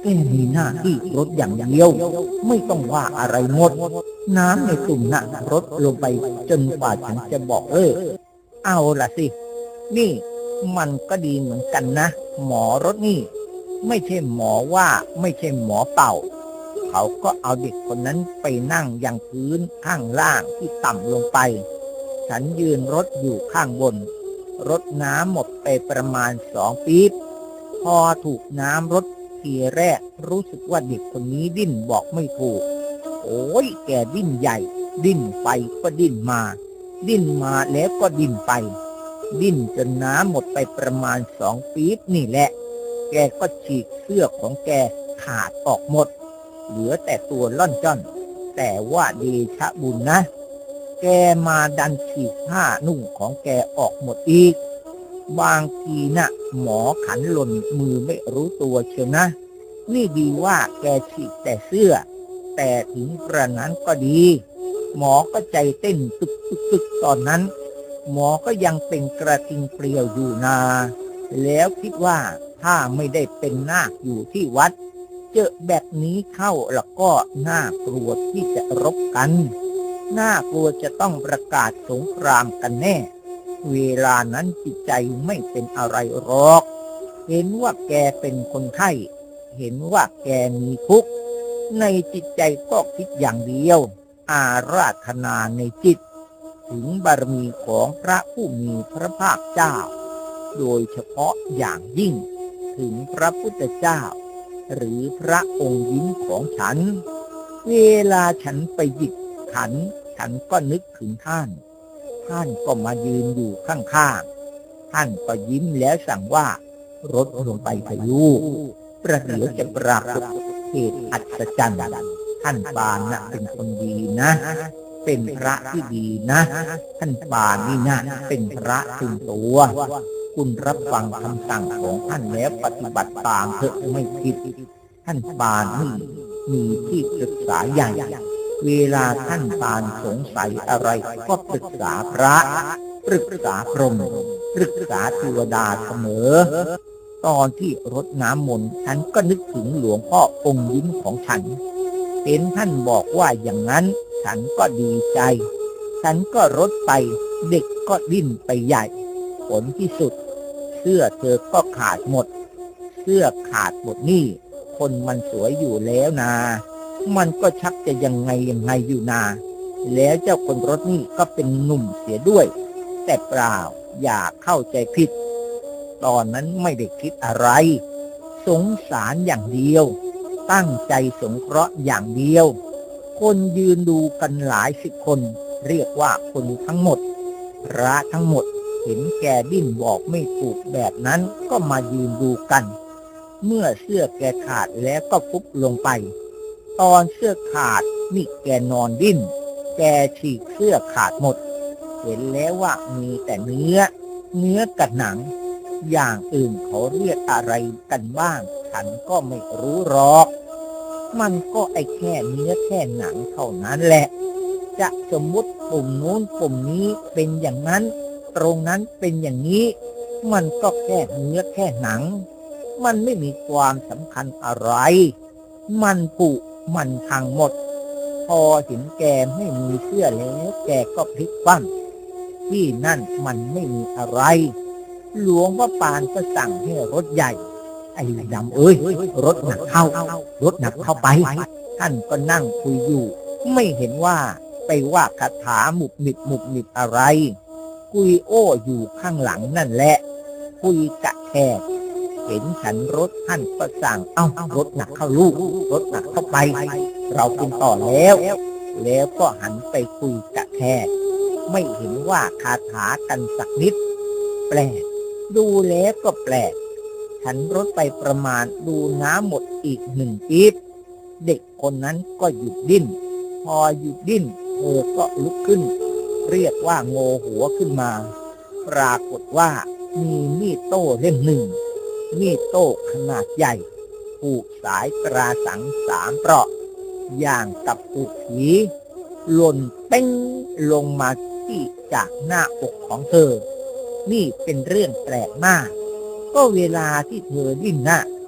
Speaker 1: แกมีหน้าที่รดอย่างเดียวไม่ต้องว่าอะไรหมดน้ำในตุ่มน่ะรดลงไปจนกว่าฉันจะบอกเลิกเอาล่ะสินี่มันก็ดีเหมือนกันนะหมอรถนี่ไม่ใช่หมอว่าไม่ใช่หมอเป่าเขาก็เอาเด็กคนนั้นไปนั่งยังพื้นข้างล่างที่ต่ำลงไปฉันยืนรถอยู่ข้างบนรดน้ำหมดไปประมาณสองปี๊บพอถูกน้ำรดทีแรกรู้สึกว่าเด็กคนนี้ดิ้นบอกไม่ถูกโอ้ยแกดิ้นใหญ่ดิ้นไปก็ดิ้นมาดิ้นมาแล้วก็ดิ้นไปดิ้นจนน้ำหมดไปประมาณสองปี๊บนี่แหละแกก็ฉีกเสื้อของแกขาดออกหมดเหลือแต่ตัวล่อนจ้อนแต่ว่าเดชะบุญนะแกมาดันฉีกผ้านุ่งของแกออกหมดอีกบางทีน่ะหมอขันหล่นมือไม่รู้ตัวเชียวนะนี่ดีว่าแกฉีกแต่เสื้อแต่ถึงกระนั้นก็ดีหมอก็ใจเต้นตึกตึกตึกตอนนั้นหมอก็ยังเป็นกระทิงเปลี่ยวอยู่นาแล้วคิดว่าถ้าไม่ได้เป็นนาคอยู่ที่วัดเจอแบบนี้เข้าแล้วก็น่ากลัวที่จะรบกันน่ากลัวจะต้องประกาศสงครามกันแน่เวลานั้นจิตใจไม่เป็นอะไรหรอกเห็นว่าแกเป็นคนไข้เห็นว่าแกมีทุกข์ในจิตใจก็คิดอย่างเดียวอาราธนาในจิตถึงบารมีของพระผู้มีพระภาคเจ้าโดยเฉพาะอย่างยิ่งถึงพระพุทธเจ้าหรือพระองค์ยิ้มของฉันเวลาฉันไปหยิบขันฉันก็นึกถึงท่านท่านก็มายืนอยู่ข้างๆท่านก็ยิ้มแล้วสั่งว่ารดลงไปเถิดลูกประเดี๋ยวจะปรากฏเหตุอัศจรรย์ท่านปานน่ะเป็นคนดีนะเป็นพระที่ดีนะท่านปานนี่นะเป็นพระถึงตัวคุณรับฟังคำสั่งของท่านแล้วปฏิบัติตามเถอะไม่ผิดท่านปานนี่มีที่ปรึกษาใหญ่เวลาท่านปานสงสัยอะไรก็ปรึกษาพระปรึกษาพรหมปรึกษาเทวดาเสมอตอนที่รดน้ำมนต์ฉันก็นึกถึงหลวงพ่อองค์ยิ้มของฉันเห็นท่านบอกว่าอย่างนั้นฉันก็ดีใจฉันก็รดไปเด็กก็ดิ้นไปใหญ่ผลที่สุดเสื้อเธอก็ขาดหมดเสื้อขาดหมดนี่คนมันสวยอยู่แล้วนามันก็ชักจะยังไงยังไงอยู่นาแล้วเจ้าคนรถนี่ก็เป็นหนุ่มเสียด้วยแต่เปล่าอย่าเข้าใจผิดตอนนั้นไม่ได้คิดอะไรสงสารอย่างเดียวตั้งใจสงเคราะห์อย่างเดียวคนยืนดูกันหลายสิบคนเรียกว่าคนทั้งหมดพระทั้งหมดเห็นแกดิ้นบอกไม่ถูกแบบนั้นก็มายืนดูกันเมื่อเสื้อแกขาดแล้วก็ฟุบลงไปตอนเสื้อขาดนี่แกนอนดิ้นแกฉีกเสื้อขาดหมดเห็นแล้วว่ามีแต่เนื้อเนื้อกับหนังอย่างอื่นเขาเรียกอะไรกันบ้างฉันก็ไม่รู้หรอกมันก็ไอ้แค่เนื้อแค่หนังเท่านั้นแหละจะสมมุติปุ่มนู้นปุ่มนี้เป็นอย่างนั้นตรงนั้นเป็นอย่างนี้มันก็แค่เนื้อแค่หนังมันไม่มีความสำคัญอะไรมันผุมันพังหมดพอเห็นแกไม่มีเสื้อแล้วแกก็พลิกคว่ำที่นั่นมันไม่มีอะไรหลวงพ่อปานก็สั่งให้รถใหญ่ไอ้ดำเอ้ยรถหนักเข้ารถหนักเข้าไปท่านก็นั่งคุยอยู่ไม่เห็นว่าไปว่าคาถาหมุบหมิบหมุบหมิบอะไรคุยโอ้อยู่ข้างหลังนั่นแหละคุยกะแค่เห็นฉันรถท่านก็สั่งเอ้ารถหนักเข้าลูกรถหนักเข้าไปเราเป็นต่อแล้วแล้วก็หันไปคุยกะแค่ไม่เห็นว่าคาถากันสักนิดแปลกดูแล้วก็แปลกฉันรถไปประมาณดูน้ำหมดอีกหนึ่งปี๊บเด็กคนนั้นก็หยุดดิ้นพอหยุดดิ้นเธอก็ลุกขึ้นเรียกว่าโงหัวขึ้นมาปรากฏว่ามีมีดโต้เล่มหนึ่งมีดโต้ขนาดใหญ่ผูกสายตราสังสามเปราะอย่างกับผูกผีหล่นเป้งลงมาที่จากหน้าอกของเธอนี่เป็นเรื่องแปลกมากก็เวลาที่เธอดิ้นน่ะ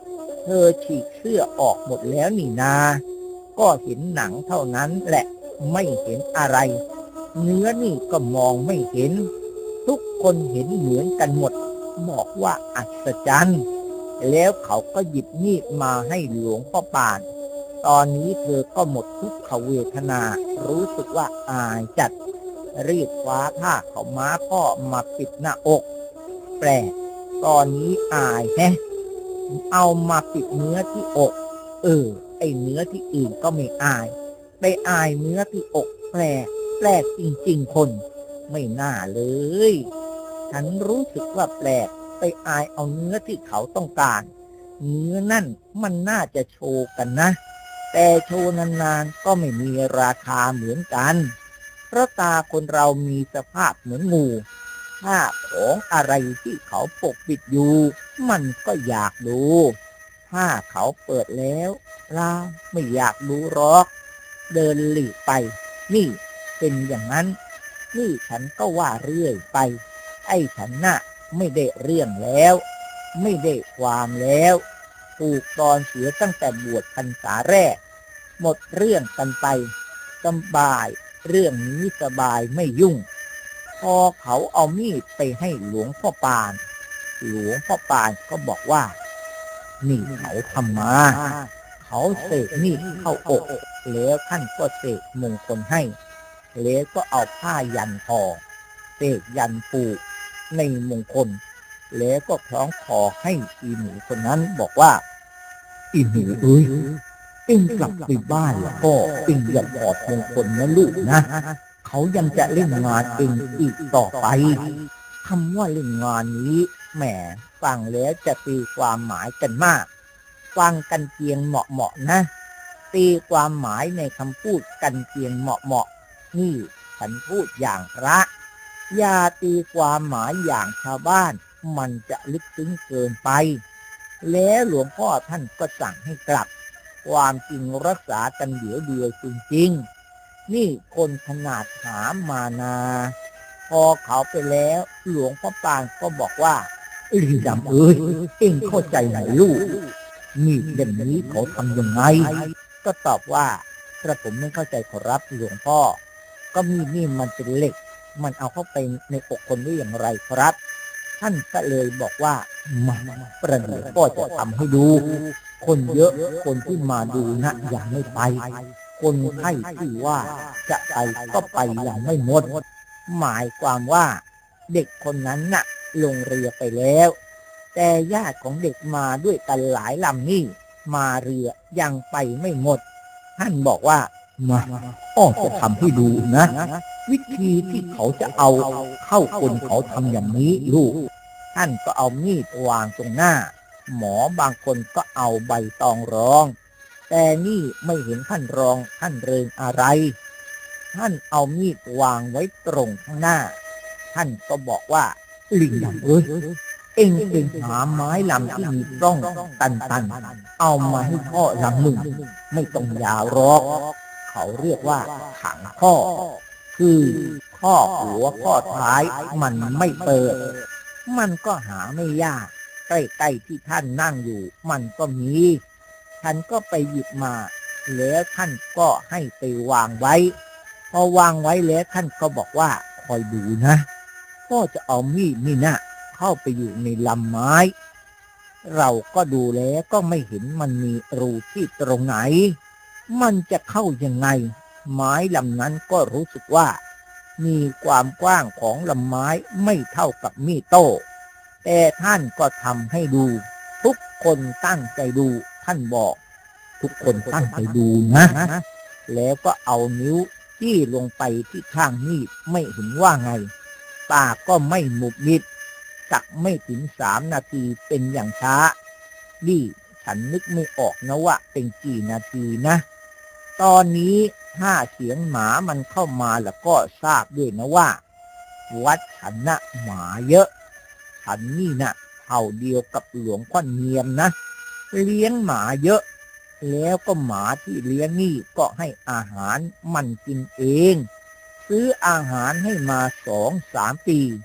Speaker 2: เธอฉีกเสื้อออกหมดแล้วนี่นาก็เห็นหนังเท่านั้นแหละไม่เห็นอะไรเนื้อนี่ก็มองไม่เห็นทุกคนเห็นเหมือนกันหมดบอกว่าอัศจรรย์แล้วเขาก็หยิบมีดมาให้หลวงพ่อปานตอนนี้เธอก็หมดทุกขเวทนารู้สึกว่าอายจัดรีบคว้าผ้าขาวม้าพ่อมาปิดหน้าอกแปลกตอนนี้อายแฮะเอามาปิดเนื้อที่อกเออไอเนื้อที่อื่นก็ไม่อายไปอายเนื้อที่อกแปลกแปลกจริงๆคนไม่น่าเลยฉันรู้สึกว่าแปลกไปอายเอาเนื้อที่เขาต้องการเนื้อนั่นมันน่าจะโชว์กันนะแต่โชว์นานๆก็ไม่มีราคาเหมือนกันเพราะตาคนเรามีสภาพเหมือนงูถ้าของอะไรที่เขาปกปิดอยู่มันก็อยากดูถ้าเขาเปิดแล้วเราไม่อยากดูหรอกเดินหลีกไปนี่เป็นอย่างนั้นนี่ฉันก็ว่าเรื่อยไปไอ้ฉันน่ะไม่ได้เรื่องแล้วไม่ได้ความแล้วถูกตอนเสียตั้งแต่บวชพรรษาแรกหมดเรื่องกันไปสบายเรื่องนี้สบายไม่ยุ่งพอเขาเอามีดไปให้หลวงพ่อปานหลวงพ่อปานก็บอกว่านี่เขาทำมาเขาเสกมีดเข้าอกแล้วท่านก็เสกมงคลให้แล้วก็เอาผ้ายันคอเสกยันผูกในมงคลแล้วก็คล้องคอให้อีหนูคนนั้นบอกว่าอีหนูเอ้ยเอ็งกลับไปบ้านแล้วก็เอ็งอย่าถอดมงคลนะลูกนะเขายังจะเล่นงานเอ็งอีกต่อไปคำว่าเล่นงานนี้แหมฟังแล้วจะตีความหมายกันมากฟังกันเพียงเหมาะๆนะตีความหมายในคำพูดกันเพียงเหมาะๆนี่ฉันพูดอย่างพระอย่าตีความหมายอย่างชาวบ้านมันจะลึกซึ้งเกินไปแล้วหลวงพ่อท่านก็สั่งให้กลับความจริงรักษากันเดี๋ยวเดียวจริงๆนี่คนขนาดถามมานาพอเขาไปแล้วหลวงพ่อปานก็บอกว่าลิงดำเอ้ยเอ็งเข้าใจไหมลูกมีดเล่มนี้เขาทำยังไงก็ตอบว่ากระผมไม่เข้าใจขอรับหลวงพ่อก็มีดนี่มันเป็นเหล็กมันเอาเข้าไปในอกคนได้อย่างไรครับท่านก็เลยบอกว่ามาประเดี๋ยวก็จะทำให้ดูคนเยอะคนที่มาดูนะยังไม่ไปคนไข้ที่ว่าจะไปก็ไปอย่างไม่หมดหมายความว่าเด็กคนนั้นน่ะลงเรือไปแล้วแต่ญาติของเด็กมาด้วยกันหลายลำนี่มาเรือยังไปไม่หมดท่านบอกว่ามาอ้อจะทำให้ดูนะวิธีที่เขาจะเอาเข้าคนเขาทำอย่างนี้ลูกท่านก็เอามีดวางตรงหน้าหมอบางคนก็เอาใบตองรองแต่นี่ไม่เห็นท่านรองท่านเริงอะไรท่านเอามีดวางไว้ตรงข้างหน้าท่านก็บอกว่าลิงดำเอ้ยเอ็งเอ็งหาไม้ลำที่มีร่องตันตันเอามาให้พ่อลำหนึ่งไม่ต้องยาวหรอกเขาเรียกว่าถังข้อคือข้อหัวข้อท้ายมันไม่เปิดมันก็หาไม่ยากใกล้ๆที่ท่านนั่งอยู่มันก็มีท่านก็ไปหยิบมาแล้วท่านก็ให้ไปวางไว้พอวางไว้แล้วท่านก็บอกว่าคอยดูนะพ่อจะเอามีดนี่นะเข้าไปอยู่ในลำไม้เราก็ดูแล้วก็ไม่เห็นมันมีรูที่ตรงไหนมันจะเข้ายังไงไม้ลำนั้นก็รู้สึกว่ามีความกว้างของลำไม้ไม่เท่ากับมีดโต้แต่ท่านก็ทำให้ดูทุกคนตั้งใจดูท่านบอกทุกคนตั้งใจดูนะแล้วก็เอานิ้วจี้ลงไปที่ข้างมีดไม่เห็นว่าไงตาก็ไม่หมุบมิดสักไม่ถึงสามนาทีเป็นอย่างช้านี่ฉันนึกไม่ออกนะว่าเป็นกี่นาทีนะตอนนี้ถ้าเสียงหมามันเข้ามาแล้วก็ทราบด้วยนะว่าวัดฉันนะหมาเยอะฉันนี่นะเผ่าเดียวกับหลวงพ่อเนียมนะเลี้ยงหมาเยอะแล้วก็หมาที่เลี้ยงนี่ก็ให้อาหารมันกินเองซื้ออาหารให้มาสองสามปี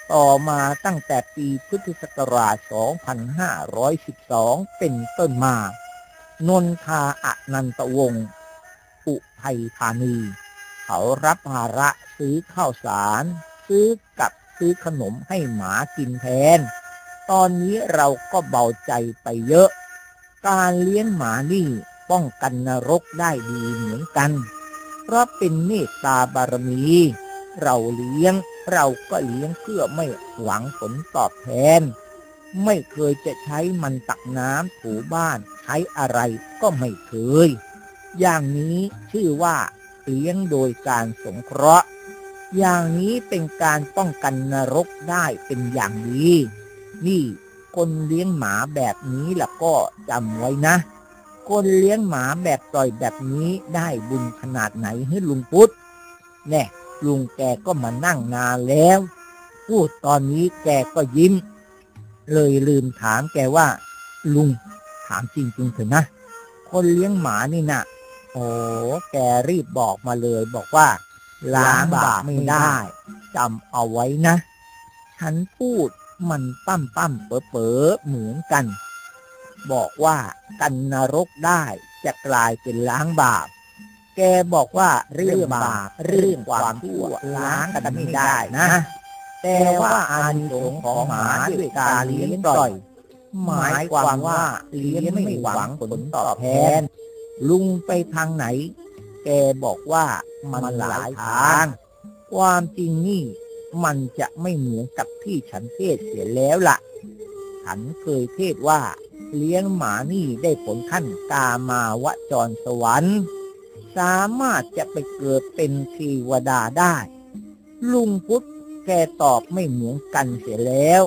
Speaker 2: ต่อมาตั้งแต่ปีพุทธศักราช สองพันห้าร้อยสิบสอง เป็นต้นมานนทาอนันตวงศ์อุทัยธานีเขารับภาระซื้อข้าวสารซื้อกับซื้อขนมให้หมากินแทนตอนนี้เราก็เบาใจไปเยอะการเลี้ยงหมานี่ป้องกันนรกได้ดีเหมือนกันเพราะเป็นเมตตาบารมีเราเลี้ยงเราก็เลี้ยงเพื่อไม่หวังผลตอบแทนไม่เคยจะใช้มันตักน้ำถูบ้านใช้อะไรก็ไม่เคยอย่างนี้ชื่อว่าเลี้ยงโดยการสงเคราะห์อย่างนี้เป็นการป้องกันนรกได้เป็นอย่างดีนี่คนเลี้ยงหมาแบบนี้ล่ะก็จำไว้นะคนเลี้ยงหมาแบบต่อยแบบนี้ได้บุญขนาดไหนให้ลุงพุทธแน่ลุงแกก็มานั่งนานแล้วพูดตอนนี้แกก็ยิ้มเลยลืมถามแกว่าลุงถามจริงๆเถอะนะคนเลี้ยงหมานี่นะโอ้แกรีบบอกมาเลยบอกว่าล้างบาปไม่ได้จำเอาไว้นะฉันพูดมันปั้มปั้มเป๋อเป๋อเหมือนกันบอกว่ากันนรกได้จะกลายเป็นล้างบาปแกบอกว่าเรื่องบาปเรื่องความชั่วล้างกันไม่ได้นะแต่ว่าอานิสงส์ของหมาด้วยการเลี้ยงปล่อยหมายความว่าเลี้ยงไม่หวังผลตอบแทนลุงไปทางไหนแกบอกว่ามันหลายทางความจริงนี่มันจะไม่เหมือนกับที่ฉันเทศเสียแล้วล่ะฉันเคยเทศว่าเลี้ยงหมานี่ได้ผลขั้นกามาวจรสวรรค์สามารถจะไปเกิดเป็นเทวดาได้ลุงพุทธแกตอบไม่เหมือนกันเสียแล้ว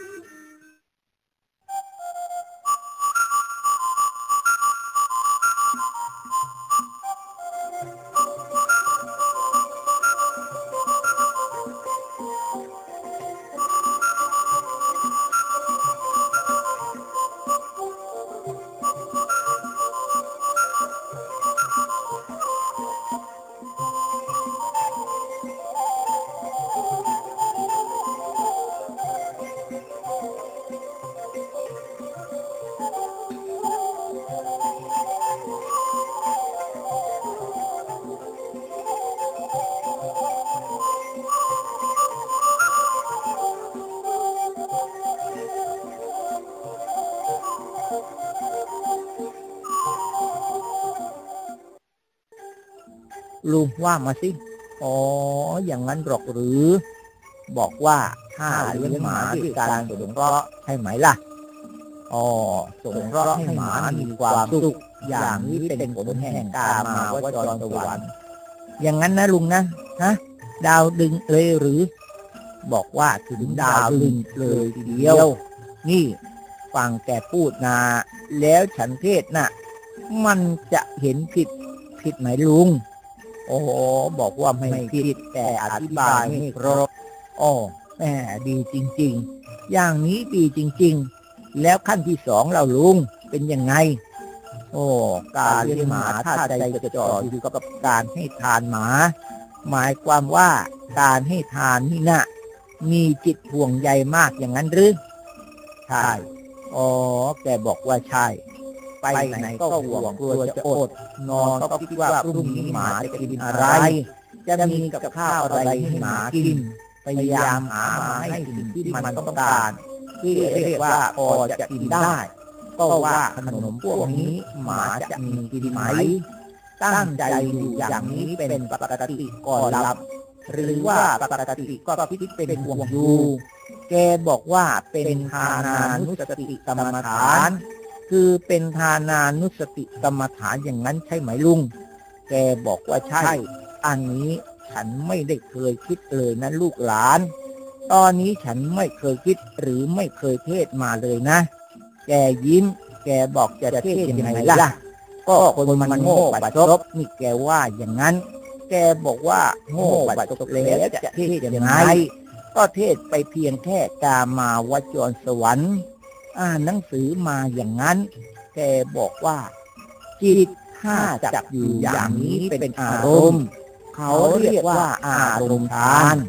Speaker 2: ลุงว่ามาสิอ๋ออย่างนั้นหรอกหรือบอกว่าถ้าเลี้ยงหมาด้วยการสงเคราะห์ใช่ไหมล่ะอ๋อสงเคราะห์ให้หมามีความสุขอย่างนี้เป็นผลแห่งกามาวจรสวรรค์อย่างนั้นนะลุงนะฮะดาวดึงเลยหรือบอกว่าถึงดาวดึงเลยทีเดียวนี่ฟังแกพูดนะแล้วฉันเทศน่ะมันจะเห็นผิดผิดไหมลุงโอ้บอกว่าไม่ผิดแต่อธิบายไม่ครบอ๋อแหมดีจริงๆอย่างนี้ดีจริงๆแล้วขั้นที่สองเราลุงเป็นยังไงโอ้การเลี้ยงหมาถ้าใจจะจ่ออยู่กับการให้ทานหมาหมายความว่าการให้ทานนี่นะมีจิตห่วงใยมากอย่างนั้นหรือใช่อ๋อแกบอกว่าใช่ไปไหนก็ห่วงกลัวจะอดนอนก็คิดว่าพรุ่งนี้หมาจะกินอะไรจะมีกับข้าวอะไรให้หมากินพยายามหามาให้สิ่งที่มันต้องการที่เรียกว่าพอจะกินได้ก็ว่าขนมพวกนี้หมาจะมีกินไหมตั้งใจอยู่อย่างนี้เป็นปกติก่อนหลับหรือว่าปกติก็คิดเป็นห่วงอยู่แกบอกว่าเป็นทานานุสติกรรมฐานคือเป็นทานานุสติกรรมฐานอย่างนั้นใช่ไหมลุงแกบอกว่าใช่อันนี้ฉันไม่ได้เคยคิดเลยนะลูกหลานตอนนี้ฉันไม่เคยคิดหรือไม่เคยเทศมาเลยนะแกยิ้มแกบอกจะเทศยังไงล่ะก็คนมันโง่บัดซบนี่แกว่าอย่างนั้นแกบอกว่าโง่บัดซบแล้วจะเทศยังไงก็เทศไปเพียงแค่กามาวจรสวรรค์อ่านหนังสือมาอย่างนั้นแกบอกว่าจิตถ้าจับอยู่อย่างนี้เป็นอารมณ์เขาเรียกว่าอารมณ์ทาน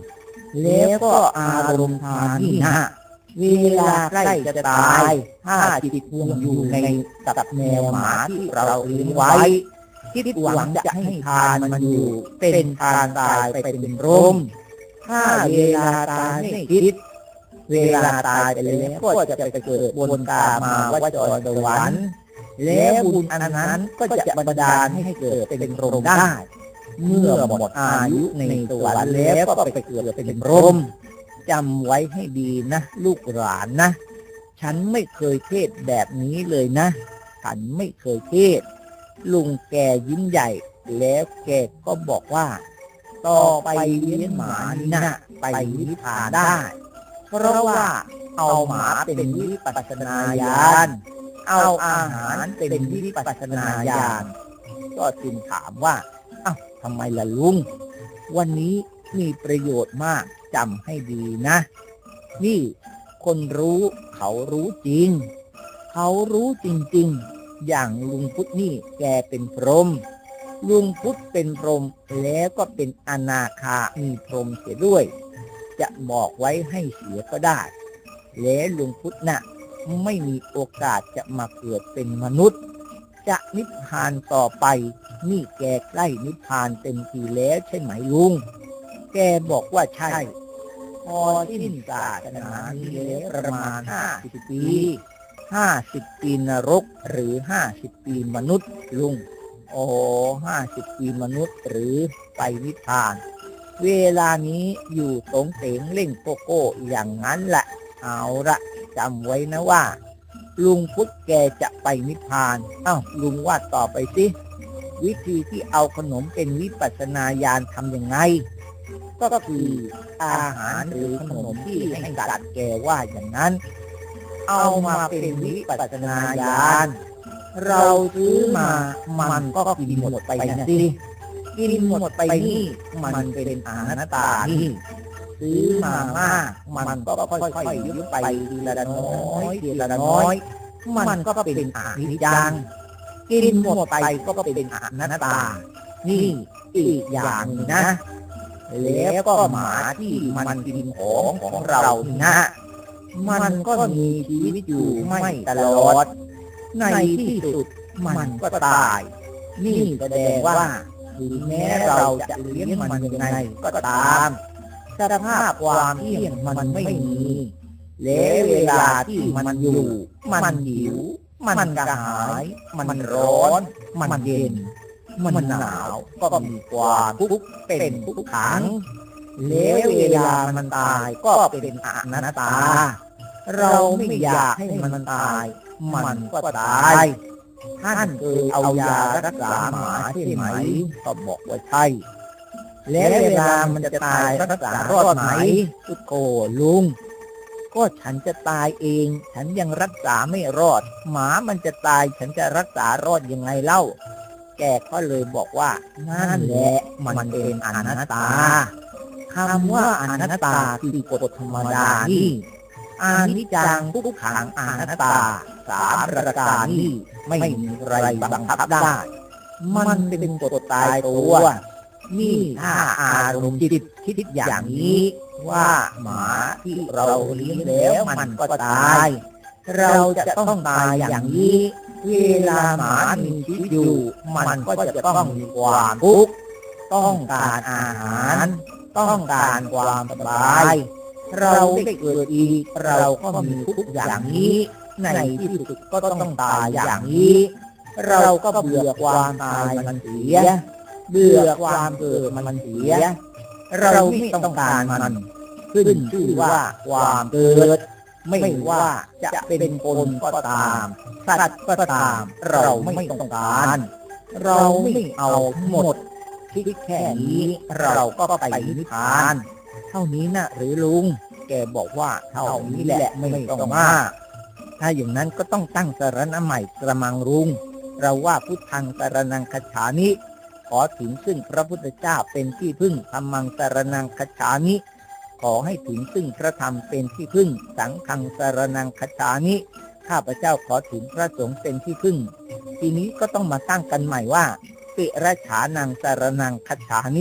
Speaker 2: แล้วก็อารมณ์ทานนี่นะเวลาใกล้จะตายถ้าจิตห่วงอยู่ในกับแมวหมาที่เราเลี้ยงไว้คิดหวังจะให้ทานมันอยู่เป็นทานตายไปเป็นรมถ้าเวลาตายไม่คิดเวลาตายไปแล้วก็จะไปเกิดบนกามาวจรสวรรค์แล้วบุญอันนั้นก็จะบันดาลให้เกิดเป็นพรหมได้เมื่อหมดอายุในสวรรค์แล้วก็ไปเกิดเป็นพรหมจำไว้ให้ดีนะลูกหลานนะฉันไม่เคยเทศแบบนี้เลยนะฉันไม่เคยเทศลุงแกยิ้มใหญ่แล้วแกก็บอกว่าต่อไปเลี้ยงหมานี่นะไปนิพพานได้เพราะว่าเอาหมาเป็นวิปัสสนาญาณเอาอาหารเป็นวิปัสสนาญาณก็จึงถามว่าอ้าวทำไมล่ะลุงวันนี้มีประโยชน์มากจำให้ดีนะนี่คนรู้เขารู้จริงเขารู้จริงๆอย่างลุงพุทธนี่แกเป็นพรหมลุงพุทธเป็นพรหมแล้วก็เป็นอนาคามีพรหมเสียด้วยจะบอกไว้ให้เสียก็ได้และลุงพุทธน่ะไม่มีโอกาสจะมาเกิดเป็นมนุษย์จะนิพพานต่อไปนี่แกใกล้นิพพานเต็มทีแล้วใช่ไหมลุงแกบอกว่าใช่พอสิ้นศาสนานี้แล้วประมาณห้าสิบปีห้าสิบปีนรกหรือห้าสิบปีมนุษย์ลุงโอ้ห้าสิบปีมนุษย์หรือไปนิพพานเวลานี้อยู่ตรงเตงเล่งโกโก้อย่างนั้นแหละเอาละจำไว้นะว่าลุงพุทธแกจะไปนิพพานเอ้าลุงว่าต่อไปสิวิธีที่เอาขนมเป็นวิปัสสนาญาณทำยังไงก็คืออาหารหรือขนมที่ให้สัตว์แกว่าอย่างนั้นเอามาเป็นวิปัสสนาญาณเราซื้อมามันก็กินหมดไปนะสิกินหมดไปนี่มันเป็นอนัตตานี่ซื้อมามากมันก็ค่อยๆยุบไปทีละน้อยทีละน้อยมันก็เป็นอนิจจังกินหมดไปก็เป็นอนัตตานี่อีกอย่างนะแล้วก็หมาที่มันกินของของเรานะมันก็มีชีวิตอยู่ไม่ตลอดในที่สุดมันก็ตายนี่แสดงว่าถึงแม้เราจะเลี้ยงมันยังไงก็ตามสภาพความเที่ยงมันไม่มีและเวลาที่มันอยู่มันหิวมันกระหายมันร้อนมันเย็นมันหนาวก็มีความทุกข์เป็นทุกขังแล้วเวลามันตายก็เป็นอนัตตาเราไม่อยากให้มันตายมันก็ตายท่านเคยเอายารักษาหมาใช่ไหมก็บอกว่าใช่แล้วเวลามันจะตายรักษารอดไหมพุทโธลุงก็ฉันจะตายเองฉันยังรักษาไม่รอดหมามันจะตายฉันจะรักษารอดยังไงเล่าแกก็เลยบอกว่านั่นแหละมันเป็นอนัตตาคำว่าอนัตตาคือกฎธรรมดานี่อนิจจังทุกขังอนัตตาสามประการนี้ไม่มีใครบังคับได้มันเป็นกฎตายตัวนี่ถ้าอารมณ์จิตคิดอย่างนี้ว่าหมาที่เราเลี้ยงแล้วมันก็ตายเราจะต้องตายอย่างนี้เวลาหมามีชีวิตอยู่มันก็จะต้องมีความทุกข์ต้องการอาหารต้องการความสบายเราได้เกิดอีกเราก็มีทุกข์อย่างนี้ในที่สุดก็ต้องตายอย่างนี้เราก็เบื่อความตายมันเสียเบื่อความเกิดมันเสียเราไม่ต้องการมันขึ้นชื่อว่าความเกิดไม่ว่าจะเป็นคนก็ตามสัตว์ก็ตามเราไม่ต้องการเราไม่เอาหมดคิดแค่นี้เราก็ไปนิพพานเท่านี้นะหรือลุงแกบอกว่าเท่านี้แหละไม่ต้องมากถ้าอย่างนั้นก็ต้องตั้งสรณะใหม่กระมังลุงเราว่าพุทธังสรณังคัจฉามิขอถึงซึ่งพระพุทธเจ้าเป็นที่พึ่งธัมมังสรณังคัจฉามิขอให้ถึงซึ่งพระธรรมเป็นที่พึ่งสังฆังสรณังคัจฉามิข้าพเจ้าขอถึงพระสงฆ์เป็นที่พึ่งทีนี้ก็ต้องมาตั้งกันใหม่ว่าติระฉานังสรณังคัจฉามิ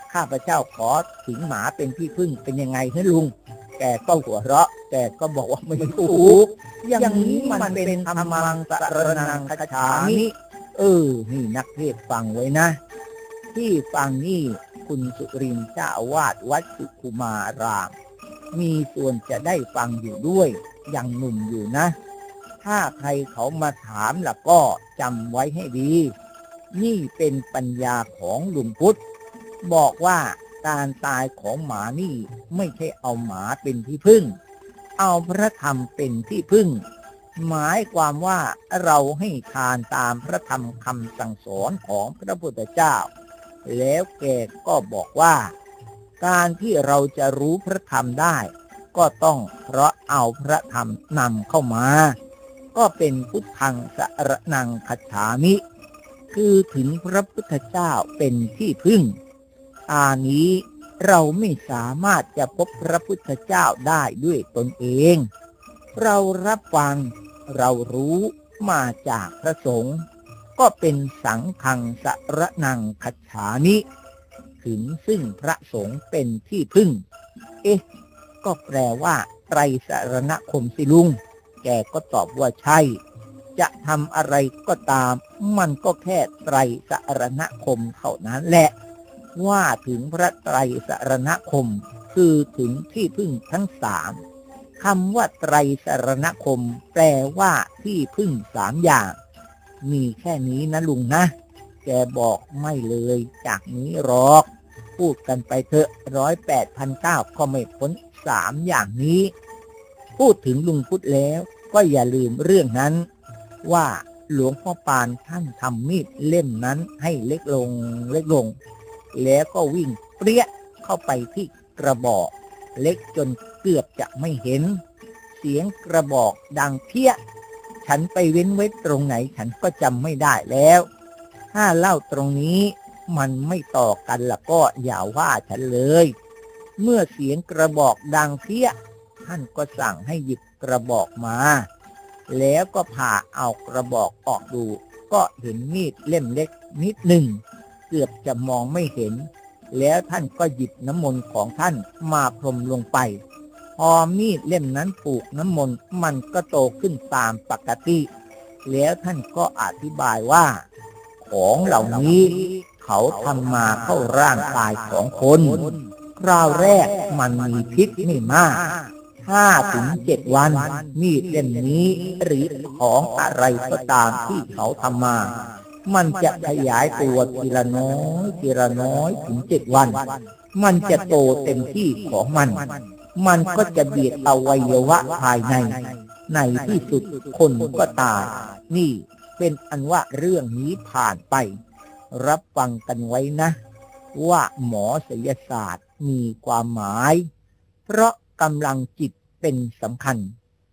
Speaker 2: ข้าพเจ้าขอสิงหมาเป็นที่พึ่งเป็นยังไงให้ลุงแกก็หัวเราะแกก็บอกว่าไม่ถูกอย่างนี้มันเป็นธรรมังสรณังคัจฉามิเออนี่นักเทศฟังไว้นะที่ฟังนี่คุณสุรินทร์เจ้าอาวาสวัดสุขุมารามมีส่วนจะได้ฟังอยู่ด้วยยังหนุ่มอยู่นะถ้าใครเขามาถามล่ะก็จำไว้ให้ดีนี่เป็นปัญญาของหลวงพุทธบอกว่าการตายของหมานี่ไม่ใช่เอาหมาเป็นที่พึ่งเอาพระธรรมเป็นที่พึ่งหมายความว่าเราให้ทานตามพระธรรมคำสั่งสอนของพระพุทธเจ้าแล้วแกก็บอกว่าการที่เราจะรู้พระธรรมได้ก็ต้องเพราะเอาพระธรรมนำเข้ามาก็เป็นพุทธังสรณังคัจฉามิคือถึงพระพุทธเจ้าเป็นที่พึ่งอันนี้เราไม่สามารถจะพบพระพุทธเจ้าได้ด้วยตนเองเรารับฟังเรารู้มาจากพระสงฆ์ก็เป็นสังฆังสรณังคัจฉามิถึงซึ่งพระสงฆ์เป็นที่พึ่งเอ๊ะก็แปลว่าไตรสรณคมสิลุงแกก็ตอบว่าใช่จะทำอะไรก็ตามมันก็แค่ไตรสรณคมเท่านั้นแหละว่าถึงพระไตรสรณคมคือถึงที่พึ่งทั้งสามคำว่าไตรสรณคมแปลว่าที่พึ่งสามอย่างมีแค่นี้นะลุงนะแกบอกไม่เลยจากนี้หรอกพูดกันไปเถอะร้อยแปดพันเก้าก็ไม่พ้นสามอย่างนี้พูดถึงลุงพุทธแล้วก็อย่าลืมเรื่องนั้นว่าหลวงพ่อปานท่านทำมีดเล่มนั้นให้เล็กลงเล็กลงแล้วก็วิ่งเปรี้ยเข้าไปที่กระบอกเล็กจนเกือบจะไม่เห็นเสียงกระบอกดังเพี้ยฉันไปเว้นไว้ตรงไหนฉันก็จำไม่ได้แล้วถ้าเล่าตรงนี้มันไม่ต่อกันล่ะก็อย่าว่าฉันเลยเมื่อเสียงกระบอกดังเพี้ยท่านก็สั่งให้หยิบกระบอกมาแล้วก็ผ่าเอากระบอกออกดูก็เห็นมีดเล่มเล็กนิดหนึ่งเกือบจะมองไม่เห็นแล้วท่านก็หยิบน้ำมนต์ของท่านมาพรมลงไปพอมีดเล่มนั้นผูกน้ำมนต์มันก็โตขึ้นตามปกติแล้วท่านก็อธิบายว่าของเหล่านี้เขาทำมาเข้าร่างกายของคนคราวแรกมันมีพิษไม่มากห้าถึงเจ็ดวันมีดเล่มนี้หรือของอะไรก็ตามที่เขาทำมามันจะขยายตัวทีละน้อยทีละน้อยถึงเจ็ดวันมันจะโตเต็มที่ของมันมันก็จะเบียดอวัยวะภายในในที่สุดคนก็ตายนี่เป็นอันว่าเรื่องนี้ผ่านไปรับฟังกันไว้นะว่าหมอศิลปศาสตร์มีความหมายเพราะกำลังจิตเป็นสำคัญ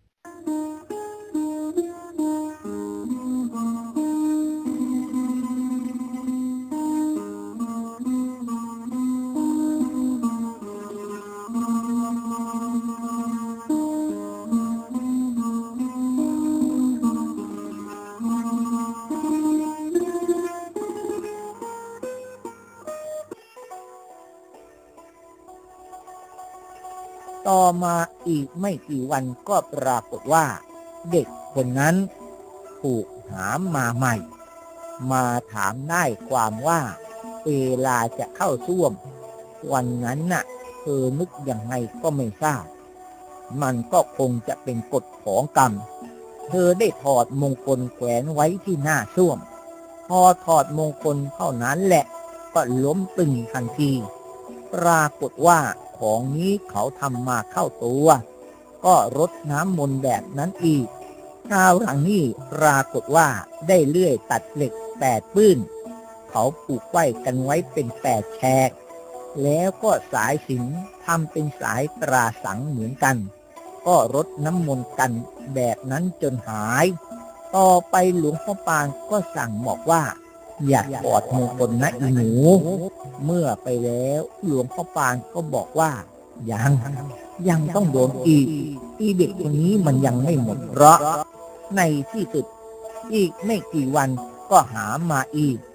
Speaker 2: ต่อมาอีกไม่กี่วันก็ปรากฏว่าเด็กคนนั้นถูกหามมาใหม่มาถามได้ความว่าเวลาจะเข้าส้วมวันนั้นน่ะเธอนึกยังไงก็ไม่ทราบมันก็คงจะเป็นกฎของกรรมเธอได้ถอดมงคลแขวนไว้ที่หน้าส้วมพอถอดมงคลเท่านั้นแหละก็ล้มตึงทันทีปรากฏว่าของนี้เขาทำมาเข้าตัวก็รดน้ำมนต์แบบนั้นอีกคราวหลังนี้ปรากฏว่าได้เลื่อยตัดเหล็กแปดปื้นเขาผูกไว้กันไว้เป็นแปดแฉกแล้วก็สายสิญจน์ทำเป็นสายตราสังเหมือนกันก็รดน้ำมนต์กันแบบนั้นจนหายต่อไปหลวงพ่อปานก็สั่งบอกว่าอย่าถอดมงคลนะอีหนูเมื่อไปแล้วหลวงพ่อปานก็บอกว่ายังยังต้องโดนอีกอีเด็กคนนี้มันยังไม่หมดเพราะในที่สุดอีกไม่กี่วันก็หามาอีก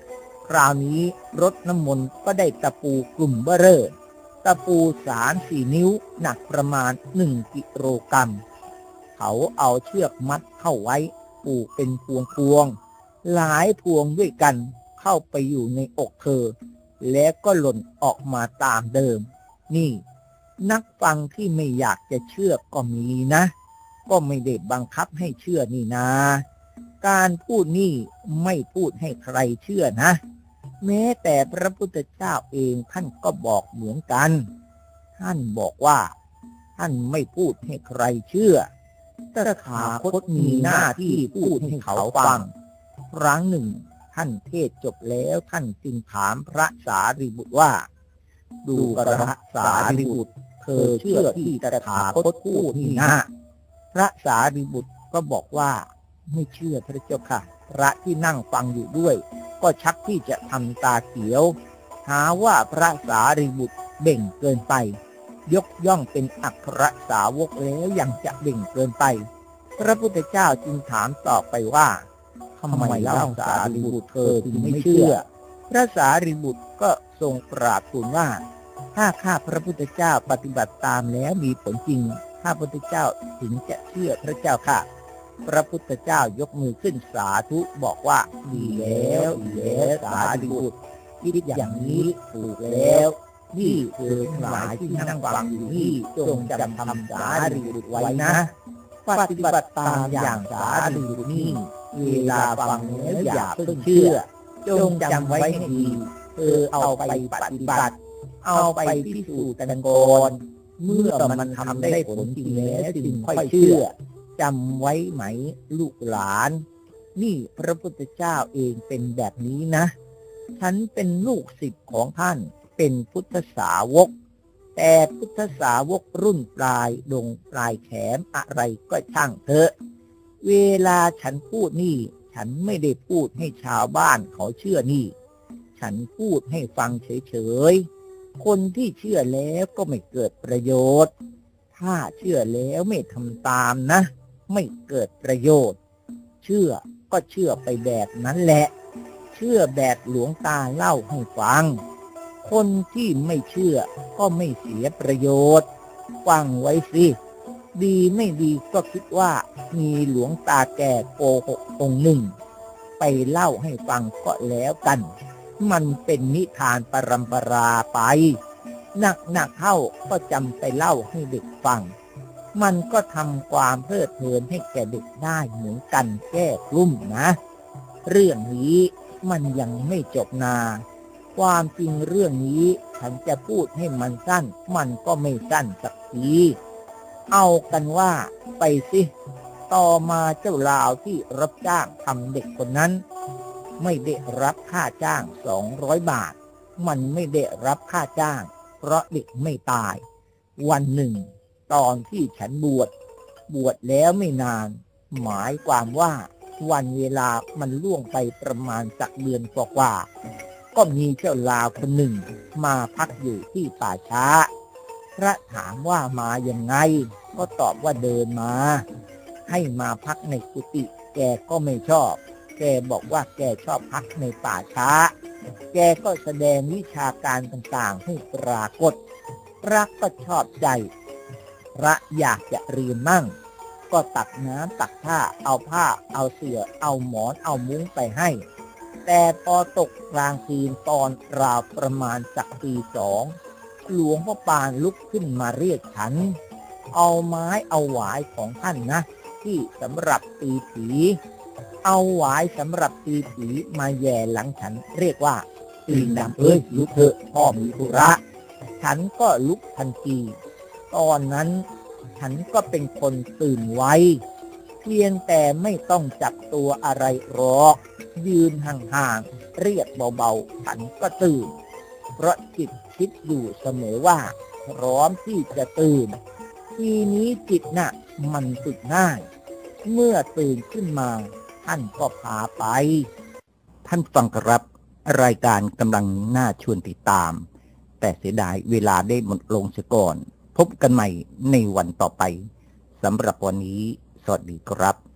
Speaker 2: คราวนี้รดน้ำมนต์ก็ได้ตะปูกลุ่มเบ้อเร่อตะปูสามสี่นิ้วหนักประมาณหนึ่งกิโลกรัมเขาเอาเชือกมัดเข้าไว้ผูกเป็นพวงพวงหลายพวงด้วยกันเข้าไปอยู่ในอกเธอแล้วก็หล่นออกมาตามเดิมนี่นักฟังที่ไม่อยากจะเชื่อก็มีนะก็ไม่ได้บังคับให้เชื่อนี่นาการพูดนี่ไม่พูดให้ใครเชื่อนะแม้แต่พระพุทธเจ้าเองท่านก็บอกเหมือนกันท่านบอกว่าท่านไม่พูดให้ใครเชื่อตถาคตมีหน้าที่พูดให้เขาฟังครั้งหนึ่งท่านเทศจบแล้วท่านจึงถามพระสารีบุตรว่าดูกระสารีบุตรเธอเชื่อที่ตถาคตพูดนี่นะพระสารีบุตรก็บอกว่าไม่เชื่อพระเจ้าค่ะพระที่นั่งฟังอยู่ด้วยก็ชักที่จะทำตาเขียวหาว่าพระสารีบุตรเบ่งเกินไปยกย่องเป็นอัครสาวกแล้วยังจะเบ่งเกินไปพระพุทธเจ้าจึงถามต่อไปว่าทำไมเล่าสารีบุตรเธอจึงไม่เชื่อพระสารีบุตรก็ทรงกราบทูลว่าถ้าข้าพระพุทธเจ้าปฏิบัติตามแล้วมีผลจริงข้าพระพุทธเจ้าถึงจะเชื่อพระเจ้าค่ะพระพุทธเจ้ายกมือขึ้นสาธุบอกว่าดีแล้วดีแล้วสารีบุตรคิดอย่างนี้ถูกแล้วนี่คือหลายที่นั่งฟังอยู่นี่จงจำคำสารีบุตรไว้นะปฏิบัติตามอย่างสารีบุตรนี่เวลาฟังแล้วอย่าเพิ่งเชื่อจงจำไว้ให้ดีเธอเอาไปปฏิบัติเอาไปพิสูจน์กันก่อนเมื่อมันทำได้ผลจริงแล้วจึงค่อยเชื่อจำไว้ไหมลูกหลานนี่พระพุทธเจ้าเองเป็นแบบนี้นะฉันเป็นลูกศิษย์ของท่านเป็นพุทธสาวกแต่พุทธสาวกรุ่นปลายดงปลายแขนอะไรก็ช่างเถอะเวลาฉันพูดนี่ฉันไม่ได้พูดให้ชาวบ้านเขาเชื่อนี่ฉันพูดให้ฟังเฉยๆคนที่เชื่อแล้วก็ไม่เกิดประโยชน์ถ้าเชื่อแล้วไม่ทำตามนะไม่เกิดประโยชน์เชื่อก็เชื่อไปแบบนั้นแหละเชื่อแบบหลวงตาเล่าให้ฟังคนที่ไม่เชื่อก็ไม่เสียประโยชน์ฟังไว้สิดีไม่ดีก็คิดว่ามีหลวงตาแก่โกหกองค์หนึ่งไปเล่าให้ฟังก็แล้วกันมันเป็นนิทานปรำปราไปหนักๆเข้าก็จำไปเล่าให้เด็กฟังมันก็ทำความเพลิดเพลินให้แก่เด็กได้เหมือนกันแก้กลุ่มนะเรื่องนี้มันยังไม่จบนาความจริงเรื่องนี้ฉันจะพูดให้มันสั้นมันก็ไม่สั้นสักทีเอากันว่าไปสิต่อมาเจ้าลาวที่รับจ้างทำเด็กคนนั้นไม่ได้รับค่าจ้างสองร้อยบาทมันไม่ได้รับค่าจ้างเพราะเด็กไม่ตายวันหนึ่งตอนที่ฉันบวชบวชแล้วไม่นานหมายความว่าวันเวลามันล่วงไปประมาณสักเดือนกว่าๆก็มีเจ้าลาวคนหนึ่งมาพักอยู่ที่ป่าช้าพระถามว่ามายังไงก็ตอบว่าเดินมาให้มาพักในกุฏิแกก็ไม่ชอบแกบอกว่าแกชอบพักในป่าช้าแกก็แสดงวิชาการต่างๆให้ปรากฏพระก็ชอบใจพระอยากจะเรียนมั่งก็ตักน้ำตักผ้าเอาผ้าเอาเสื่อเอาหมอนเอามุ้งไปให้แต่พอตกกลางคืนตอนราวประมาณสักตีสองหลวงพ่อปานลุกขึ้นมาเรียกฉันเอาไม้เอาหวายของท่านนะที่สำหรับตีผีเอาหวายสำหรับตีผีมาแย่หลังฉันเรียกว่าตีดำเอ้ยลุกเถอะพ่อมีธุระฉันก็ลุกทันทีตอนนั้นฉันก็เป็นคนตื่นไวเพียงแต่ไม่ต้องจับตัวอะไรหรอกยืนห่างๆเรียกเบาๆฉันก็ตื่นเพราะจิตคิดอยู่เสมอว่าพร้อมที่จะตื่นทีนี้จิตน่ะมันตื่นง่ายเมื่อตื่นขึ้นมาท่านก็พาไปท่านฟังครับรายการกำลังน่าชวนติดตามแต่เสียดายเวลาได้หมดลงเสียก่อนพบกันใหม่ในวันต่อไปสำหรับวันนี้สวัสดีครับ